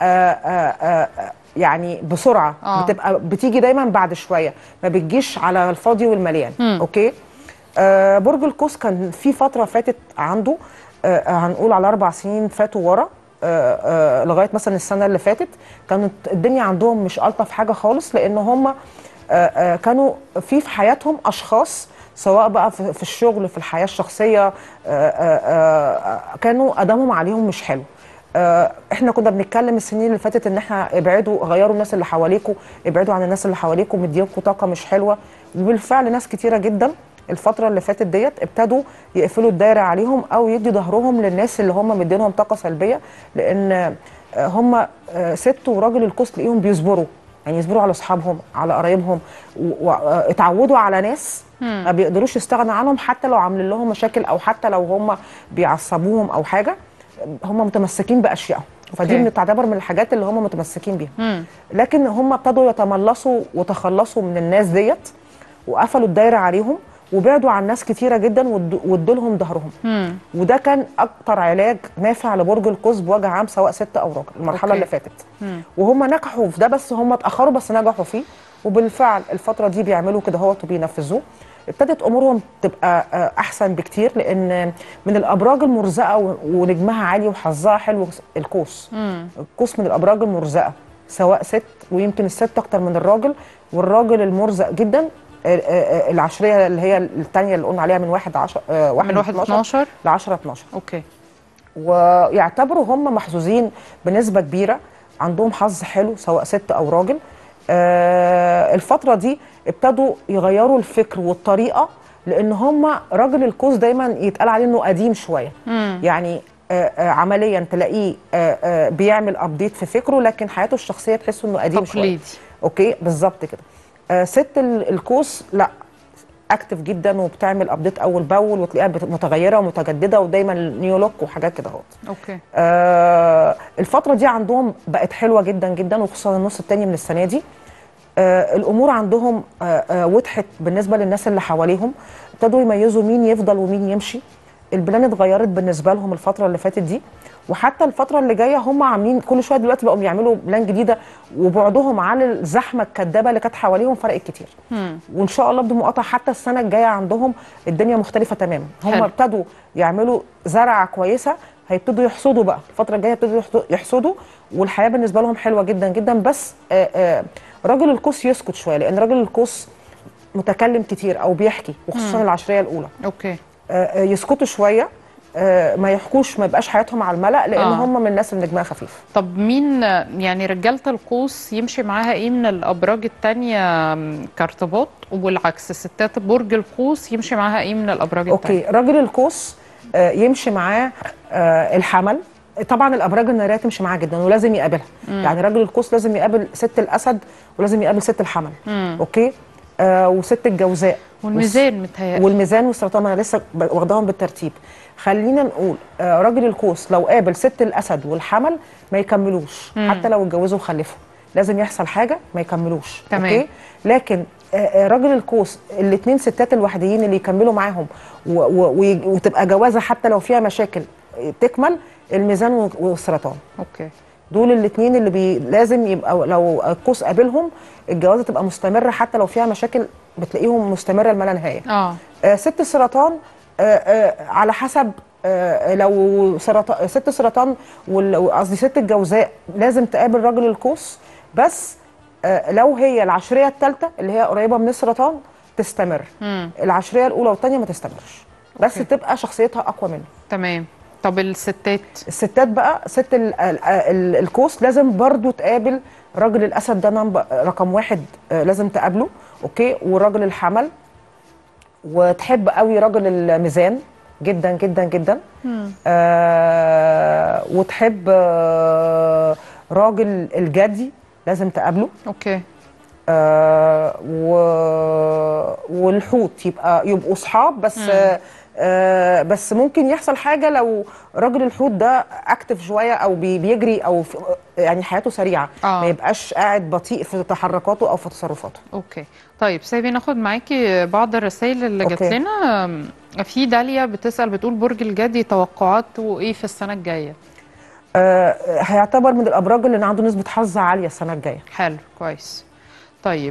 يعني بسرعه، بتيجي دايما بعد شويه، ما بتجيش على الفاضي والمليان. اوكي. برج القوس كان في فتره فاتت عنده، هنقول على 4 سنين فاتوا ورا، لغايه مثلا السنه اللي فاتت كانت الدنيا عندهم مش الطف حاجه خالص، لان هم كانوا في حياتهم اشخاص، سواء بقى في الشغل، في الحياه الشخصيه، كانوا ادامهم عليهم مش حلو. احنا كنا بنتكلم السنين اللي فاتت ان احنا ابعدوا، غيروا الناس اللي حواليكوا، ابعدوا عن الناس اللي حواليكوا مديكوا طاقه مش حلوه. وبالفعل ناس كتيره جدا الفتره اللي فاتت ديت ابتدوا يقفلوا الدايره عليهم، او يدوا ظهرهم للناس اللي هم مدينهم طاقه سلبيه، لان هم ست وراجل القوس تلاقيهم بيصبروا، يعني يصبروا على اصحابهم، على قرايبهم، واتعودوا على ناس ما بيقدروش يستغنوا عنهم حتى لو عاملين لهم مشاكل او حتى لو هم بيعصبوهم او حاجه، هم متمسكين باشيائهم. فدي بتعتبر من الحاجات اللي هم متمسكين بيها. لكن هم ابتدوا يتملصوا وتخلصوا من الناس ديت، وقفلوا الدايره عليهم وبعدوا عن ناس كتيره جدا وادوا لهم ظهرهم. وده كان اكتر علاج نافع لبرج القوس بوجه عام، سواء ست او راجل المرحله اللي فاتت. وهم نجحوا في ده، بس هم اتاخروا بس نجحوا فيه، وبالفعل الفتره دي بيعملوا كده هوت وبينفذوه. ابتدت امورهم تبقى احسن بكتير، لان من الابراج المرزقه ونجمها عالي وحظها حلو القوس. القوس من الابراج المرزقه، سواء ست، ويمكن الست اكتر من الراجل، والراجل المرزق جدا العشريه اللي هي الثانيه اللي قلنا عليها من 1/12 ل 10/12. اوكي. ويعتبروا هم محظوظين بنسبه كبيره، عندهم حظ حلو سواء ست او راجل. الفتره دي ابتدوا يغيروا الفكر والطريقه، لان هم راجل القوس دايما يتقال عليه انه قديم شويه. يعني عمليا تلاقيه بيعمل ابديت في فكره، لكن حياته الشخصيه تحسه انه قديم شويه. اوكي بالظبط كده. ست القوس لا، اكتف جدا وبتعمل ابديت اول باول، وتلاقيها متغيره ومتجدده ودايما نيو لوك وحاجات كده اهوت. اوكي. الفتره دي عندهم بقت حلوه جدا جدا، وخصوصا النص الثاني من السنه دي. الامور عندهم وضحت بالنسبه للناس اللي حواليهم، ابتدوا يميزوا مين يفضل ومين يمشي. البلان اتغيرت بالنسبه لهم الفتره اللي فاتت دي، وحتى الفتره اللي جايه هم عاملين كل شويه دلوقتي بقوا يعملوا بلان جديده، وبعدهم عن الزحمه الكدابه اللي كانت حواليهم فرقت كتير. وان شاء الله بدون مقاطعه حتى السنه الجايه عندهم الدنيا مختلفه تماما. هم ابتدوا يعملوا زرعه كويسه، هيبتدوا يحصدوا بقى الفتره الجايه، يبتدوا يحصدوا، والحياه بالنسبه لهم حلوه جدا جدا. بس راجل القوس يسكت شويه، لان راجل القوس متكلم كتير او بيحكي، وخصوصا العشريه الاولى. اوكي. يسكتوا شويه، ما يحكوش، ما يبقاش حياتهم على الملأ، لان هم من الناس اللي نجمها خفيف. طب مين يعني رجاله القوس يمشي معاها ايه من الابراج الثانيه كارتباط، والعكس ستات برج القوس يمشي معاها ايه من الابراج الثانيه؟ اوكي. راجل القوس يمشي معاه الحمل. طبعا الابراج الناريه تمشي معاه جدا ولازم يقابلها. يعني راجل القوس لازم يقابل ست الاسد، ولازم يقابل ست الحمل. اوكي. وست الجوزاء والميزان متهيألي، والميزان والسرطان. انا لسه واخداهم بالترتيب. خلينا نقول راجل القوس لو قابل ست الاسد والحمل ما يكملوش. حتى لو اتجوزوا وخلفوا لازم يحصل حاجه ما يكملوش. تمام. اوكي. لكن راجل القوس الاثنين ستات الوحيدين اللي يكملوا معاهم وتبقى جوازه حتى لو فيها مشاكل تكمل، الميزان والسرطان. اوكي. دول الاثنين اللي لازم يبقى لو القوس قابلهم الجوازه تبقى مستمره، حتى لو فيها مشاكل بتلاقيهم مستمره لما لا نهايه. ست السرطان على حسب، لو ست السرطان قصدي ست الجوزاء لازم تقابل راجل القوس، بس لو هي العشريه الثالثه اللي هي قريبه من السرطان تستمر. العشريه الاولى والثانيه ما تستمرش، بس تبقى شخصيتها اقوى منه. تمام. طب الستات بقى ست القوس لازم برضو تقابل راجل الاسد، ده رقم 1 لازم تقابله. اوكي. وراجل الحمل، وتحب قوي راجل الميزان جدا جدا جدا. وتحب راجل الجدي لازم تقابله. اوكي. والحوت يبقوا صحاب، بس ممكن يحصل حاجه لو راجل الحوت ده اكتف شويه او بيجري او يعني حياته سريعه. ما يبقاش قاعد بطيء في تحركاته او في تصرفاته. اوكي. طيب سيبي ناخد معاكي بعض الرسائل اللي جات لنا. في داليا بتسأل بتقول برج الجدي توقعاته ايه في السنه الجايه؟ هيعتبر من الابراج اللي عنده نسبه حظ عاليه السنه الجايه. حلو كويس. طيب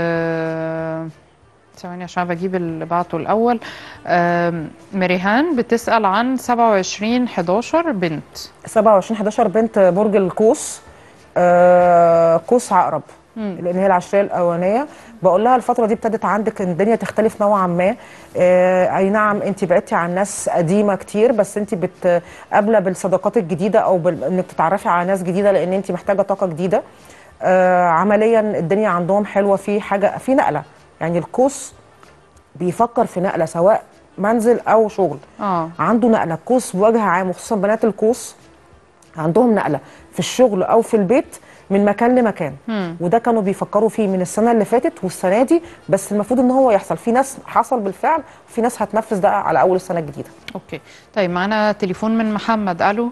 ثواني عشان بجيب اللي بعته الاول. مريهان بتسأل عن 27/11 بنت. 27/11 بنت برج القوس. قوس عقرب، لان هي العشريه الاولانيه. بقول لها الفتره دي ابتدت عندك الدنيا تختلف نوعا ما. اي نعم انت بعدتي عن ناس قديمه كتير، بس انت قابله بالصداقات الجديده او انك تتعرفي على ناس جديده، لان انت محتاجه طاقه جديده. عمليا الدنيا عندهم حلوه، في حاجه، في نقله. يعني القوس بيفكر في نقله سواء منزل او شغل. عنده نقله. القوس بوجه عام وخصوصا بنات القوس عندهم نقله في الشغل او في البيت، من مكان لمكان. وده كانوا بيفكروا فيه من السنه اللي فاتت والسنه دي، بس المفروض ان هو يحصل. في ناس حصل بالفعل، وفي ناس هتنفذ ده على اول السنه الجديده. اوكي. طيب معانا تليفون من محمد. الو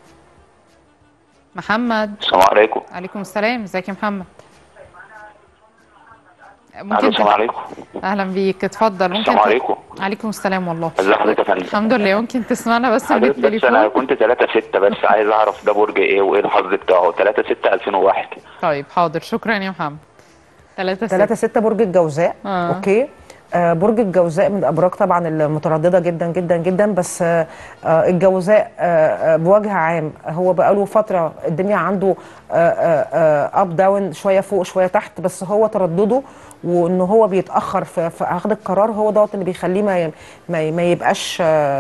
محمد. السلام عليكم. عليكم السلام. ازيك يا محمد؟ ممكن السلام عليكم. اهلا بيك، اتفضل. ممكن السلام عليكم. عليكم السلام. والله ازي حضرتك يا فندم؟ الحمد لله. ممكن تسمعنا بس من بس التليفون؟ انا كنت 3/6 بس عايز اعرف ده برج ايه وايه الحظ بتاعه. 3/6/2001. طيب حاضر، شكرا يا محمد. 3/6 برج الجوزاء. اوكي. برج الجوزاء من الابراج طبعا المتردده جدا جدا جدا، بس الجوزاء بوجه عام هو بقاله فتره الدنيا عنده اب داون، شويه فوق شويه تحت، بس هو تردده وان هو بيتاخر في اخذ القرار هو دوت اللي بيخليه ما يبقاش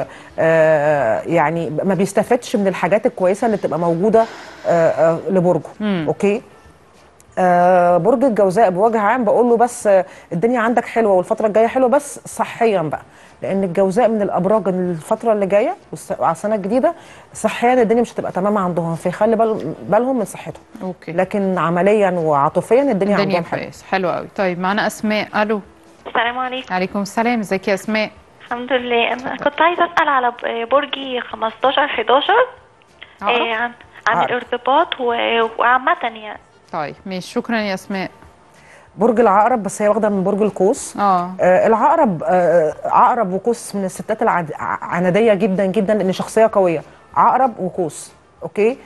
يعني ما بيستفادش من الحاجات الكويسه اللي بتبقى موجوده لبرجه. اوكي. برج الجوزاء بوجه عام بقول له بس الدنيا عندك حلوه والفتره الجايه حلوه، بس صحيا بقى، لان الجوزاء من الابراج الفتره اللي جايه على السنه الجديده صحيا الدنيا مش هتبقى تمام عندهم، فيخلي بالهم من صحتهم. اوكي. لكن عمليا وعاطفيا الدنيا عندهم كويس. حلو قوي. طيب معانا اسماء. الو. السلام عليكم. عليكم السلام. ازيك يا اسماء؟ الحمد لله. انا كنت عايزه اسال على برجي 15/11 عن الارتباط وعامه يعني. طيب ماشي، شكرا يا اسماء. برج العقرب، بس هي واخده من برج القوس. العقرب عقرب وقوس من الستات العناديه جدا جدا، لان شخصيه قويه. عقرب وقوس. اوكي.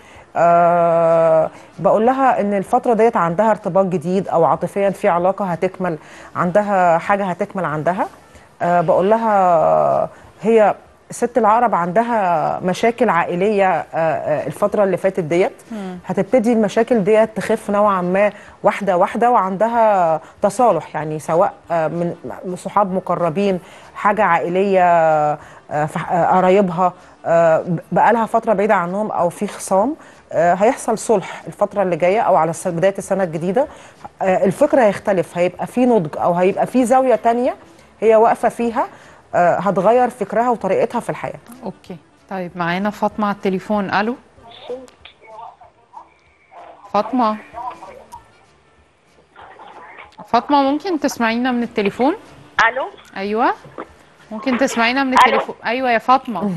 بقول لها ان الفتره ديت عندها ارتباط جديد او عاطفيا في علاقه هتكمل عندها، حاجه هتكمل عندها. بقول لها هي ست العقرب عندها مشاكل عائليه الفتره اللي فاتت ديت، هتبتدي المشاكل ديت تخف نوعا ما واحده واحده، وعندها تصالح يعني، سواء من صحاب مقربين، حاجه عائليه، قرايبها بقالها فتره بعيده عنهم او في خصام، هيحصل صلح الفتره اللي جايه او على بدايه السنه الجديده. الفكر هيختلف، هيبقى في نضج او هيبقى في زاويه تانية هي واقفه فيها، هتغير فكرها وطريقتها في الحياه. اوكي. طيب معانا فاطمه على التليفون. الو فاطمه. فاطمه ممكن تسمعينا من التليفون؟ الو. ايوه ممكن تسمعينا من التليفون. ايوه يا فاطمه.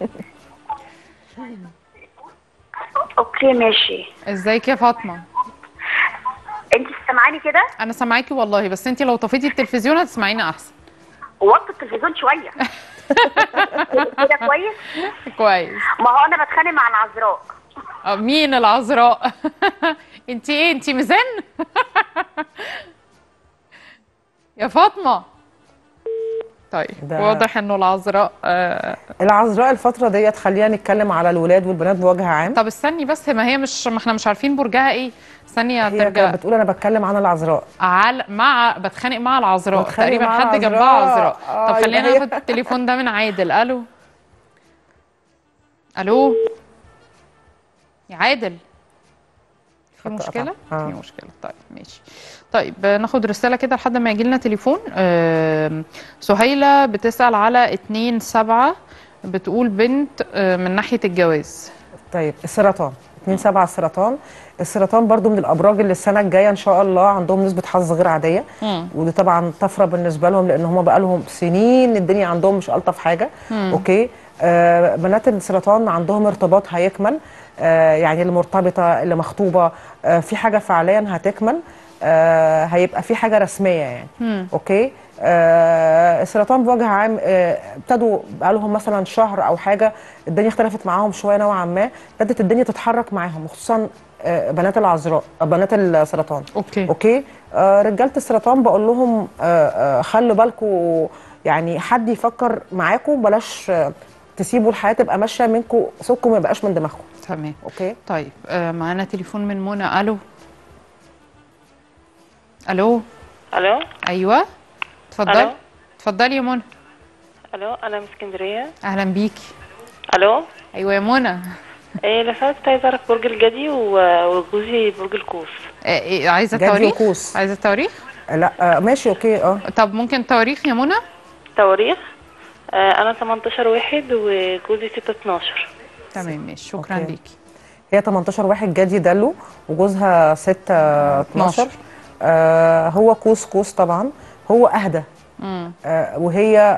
اوكي ماشي. ازيك يا فاطمه؟ انت سامعاني كده؟ انا سامعاكي والله، بس انت لو طفيتي التلفزيون هتسمعينا احسن. وطي التلفزيون شويه. كده كويس؟ كويس. ما هو انا بتخانق مع العذراء. مين العذراء؟ انت ايه؟ انت ميزان؟ يا فاطمه. طيب واضح انه العذراء العذراء الفتره ديت. خلينا نتكلم على الولاد والبنات بوجه عام. طب استني بس، ما هي مش، ما احنا مش عارفين برجها ايه. استني هي كانت بتقول انا بتكلم عن العذراء بتخانق مع العذراء تقريبا، حد جنبها عذراء. طب خلينا ناخد التليفون ده من عادل. الو الو يا عادل، في مشكله؟ في مشكله. طيب ماشي. طيب ناخد رساله كده لحد ما يجي لنا تليفون. سهيله بتسال على 2/7، بتقول بنت من ناحيه الجواز. طيب السرطان 2/7 السرطان. السرطان برضو من الابراج اللي السنه الجايه ان شاء الله عندهم نسبه حظ غير عاديه، ودي طبعا طفره بالنسبه لهم، لان هم بقى لهم سنين الدنيا عندهم مش الطف حاجه. اوكي. بنات السرطان عندهم ارتباط هيكمل، يعني اللي مرتبطه اللي مخطوبه في حاجه فعليا هتكمل، هيبقى في حاجه رسميه يعني. اوكي. السرطان بوجه عام ابتدوا بقى لهم مثلا شهر او حاجه، الدنيا اختلفت معاهم شويه نوعا ما، ابتدت الدنيا تتحرك معاهم، خصوصا بنات العذراء، بنات السرطان. اوكي. رجاله السرطان بقول لهم خلوا بالكم، يعني حد يفكر معاكم، بلاش تسيبوا الحياه تبقى ماشيه منكم، صوتكم ما يبقاش من دماغكم. تمام. اوكي. طيب معانا تليفون من منى. الو الو. الو. ايوه اتفضلي. اتفضلي يا منى. الو انا من اسكندريه. اهلا بيكي. الو. ايوه يا منى. لو سمحت عايزه اعرف برج الجدي وجوزي برج القوس. عايزه التواريخ؟ عايزه التواريخ؟ لا ماشي اوكي. طب ممكن التواريخ يا منى؟ تواريخ انا 18/1 وجوزي 6/12. تمام ماشي، شكرا ليكي. هي 18 واحد جدي دلو، وجوزها 6 12. هو قوس طبعا، هو اهدى. وهي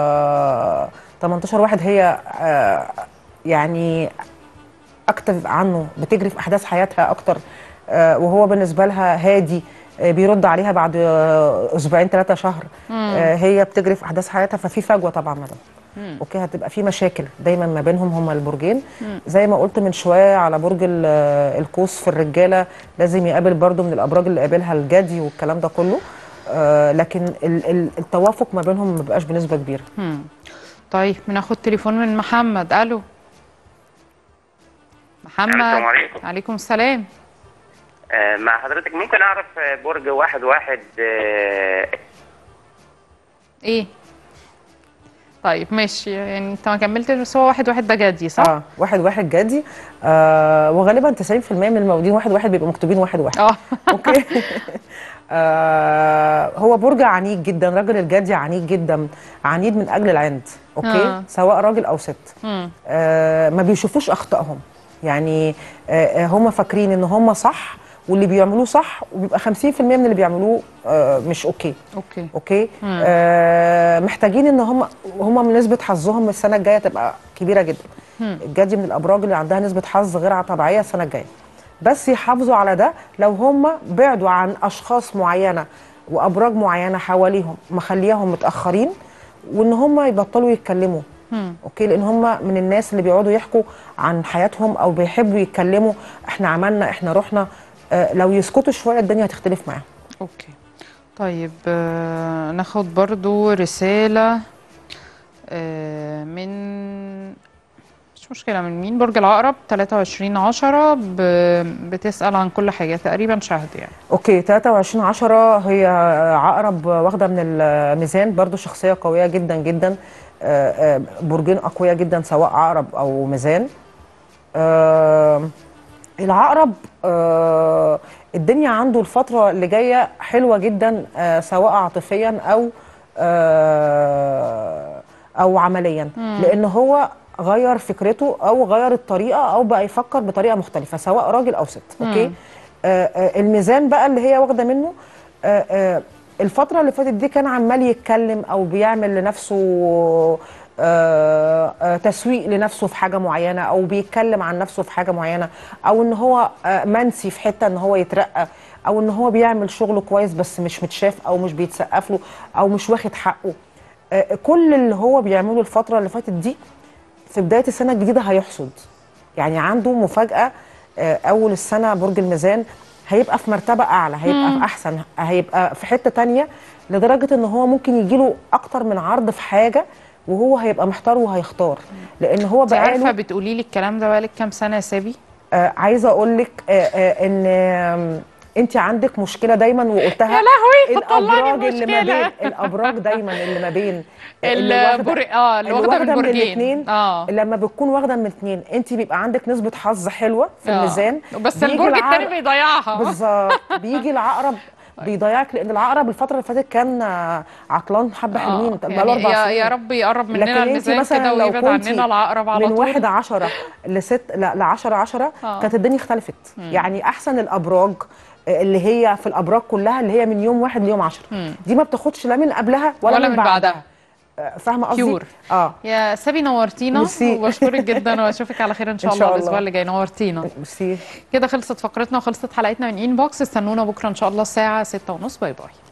18 واحد هي يعني اكتف عنه، بتجري في احداث حياتها اكتر. وهو بالنسبه لها هادي، بيرد عليها بعد اسبوعين 3 شهر. هي بتجري في احداث حياتها، ففي فجوه طبعا مدام. اوكي، هتبقى في مشاكل دايما ما بينهم هما البرجين. زي ما قلت من شويه على برج القوس في الرجاله، لازم يقابل برضو من الابراج اللي قابلها الجدي والكلام ده كله. لكن التوافق ما بينهم ما بيبقاش بنسبه كبيره. طيب بناخد تليفون من محمد. الو محمد. السلام عليكم. عليكم السلام. مع حضرتك ممكن اعرف برج 11 ايه؟ طيب ماشي، يعني انت ما كملتش، بس هو 11 ده جدي صح؟ 11 جدي. وغالبا 90% من المولودين 11 بيبقوا مكتوبين 11. اوكي. هو برج عنيد جدا، راجل الجدي عنيد جدا، عنيد من اجل العند. اوكي. سواء راجل او ست. ما بيشوفوش اخطائهم، يعني هم فاكرين ان هم صح واللي بيعملوه صح، وبيبقى 50% من اللي بيعملوه مش اوكي. محتاجين ان هم من نسبه حظهم السنه الجايه تبقى كبيره جدا. الجدي من الابراج اللي عندها نسبه حظ غير طبيعيه السنه الجايه، بس يحافظوا على ده. لو هم بعدوا عن اشخاص معينه وابراج معينه حواليهم مخليهم متاخرين، وان هم يبطلوا يتكلموا. اوكي، لان هم من الناس اللي بيقعدوا يحكوا عن حياتهم او بيحبوا يتكلموا، احنا عملنا، احنا رحنا. لو يسكتوا شويه الدنيا هتختلف معاهم. اوكي. طيب ناخد برضو رساله من، مش مشكله من مين، برج العقرب 23/10 بتسال عن كل حاجه تقريبا شهد يعني. اوكي. 23/10 هي عقرب واخده من الميزان، برضو شخصيه قويه جدا جدا. برجين اقوياء جدا سواء عقرب او ميزان. العقرب الدنيا عنده الفترة اللي جاية حلوة جدا، سواء عاطفيا أو عمليا. لأن هو غير فكرته أو غير الطريقة أو بقى يفكر بطريقة مختلفة سواء راجل أو ست. أوكي. الميزان بقى اللي هي واخدة منه الفترة اللي فاتت دي كان عمال يتكلم أو بيعمل لنفسه تسويق لنفسه في حاجة معينة، أو بيتكلم عن نفسه في حاجة معينة، أو إن هو منسي في حتة إن هو يترقى، أو إن هو بيعمل شغله كويس بس مش متشاف أو مش بيتسقف له أو مش واخد حقه. كل اللي هو بيعمله الفترة اللي فاتت دي في بداية السنة الجديدة هيحصد. يعني عنده مفاجأة. أول السنة برج الميزان هيبقى في مرتبة أعلى، هيبقى في أحسن، هيبقى في حتة تانية، لدرجة إن هو ممكن يجيله أكتر من عرض في حاجة وهو هيبقى محتار وهيختار. لان هو بقى عارفه بتقولي لي الكلام ده بقالك كام سنه يا سابي؟ عايزه اقول لك ان انت عندك مشكله دايما، وقلتها يا لهوي الابراج اللي ما بين الابراج دايما اللي ما بين اللي واخده من البرجين. لما بتكون واخده من الاثنين انت بيبقى عندك نسبه حظ حلوه في الميزان، بس البرج الثاني بيضيعها. بالظبط. بيجي العقرب بيضيعك، لان العقرب الفتره اللي فاتت كان عطلان حبه حلوين. يعني يا رب يقرب مننا الميزان كده ويبعد عننا العقرب على طول. من 1/10 ل 10/10 كانت الدنيا اختلفت. يعني احسن الابراج اللي هي في الابراج كلها اللي هي من يوم 1 ليوم 10 دي ما بتاخدش لا من قبلها ولا من بعدها. فاهمه قصدي؟ يا سابي نورتينا وبشكرك جدا، واشوفك على خير ان شاء الله الاسبوع اللي جاي. نورتينا. ميرسي. كده خلصت فقرتنا وخلصت حلقتنا من انبوكس. استنونا بكره ان شاء الله الساعه 6:30. باي باي.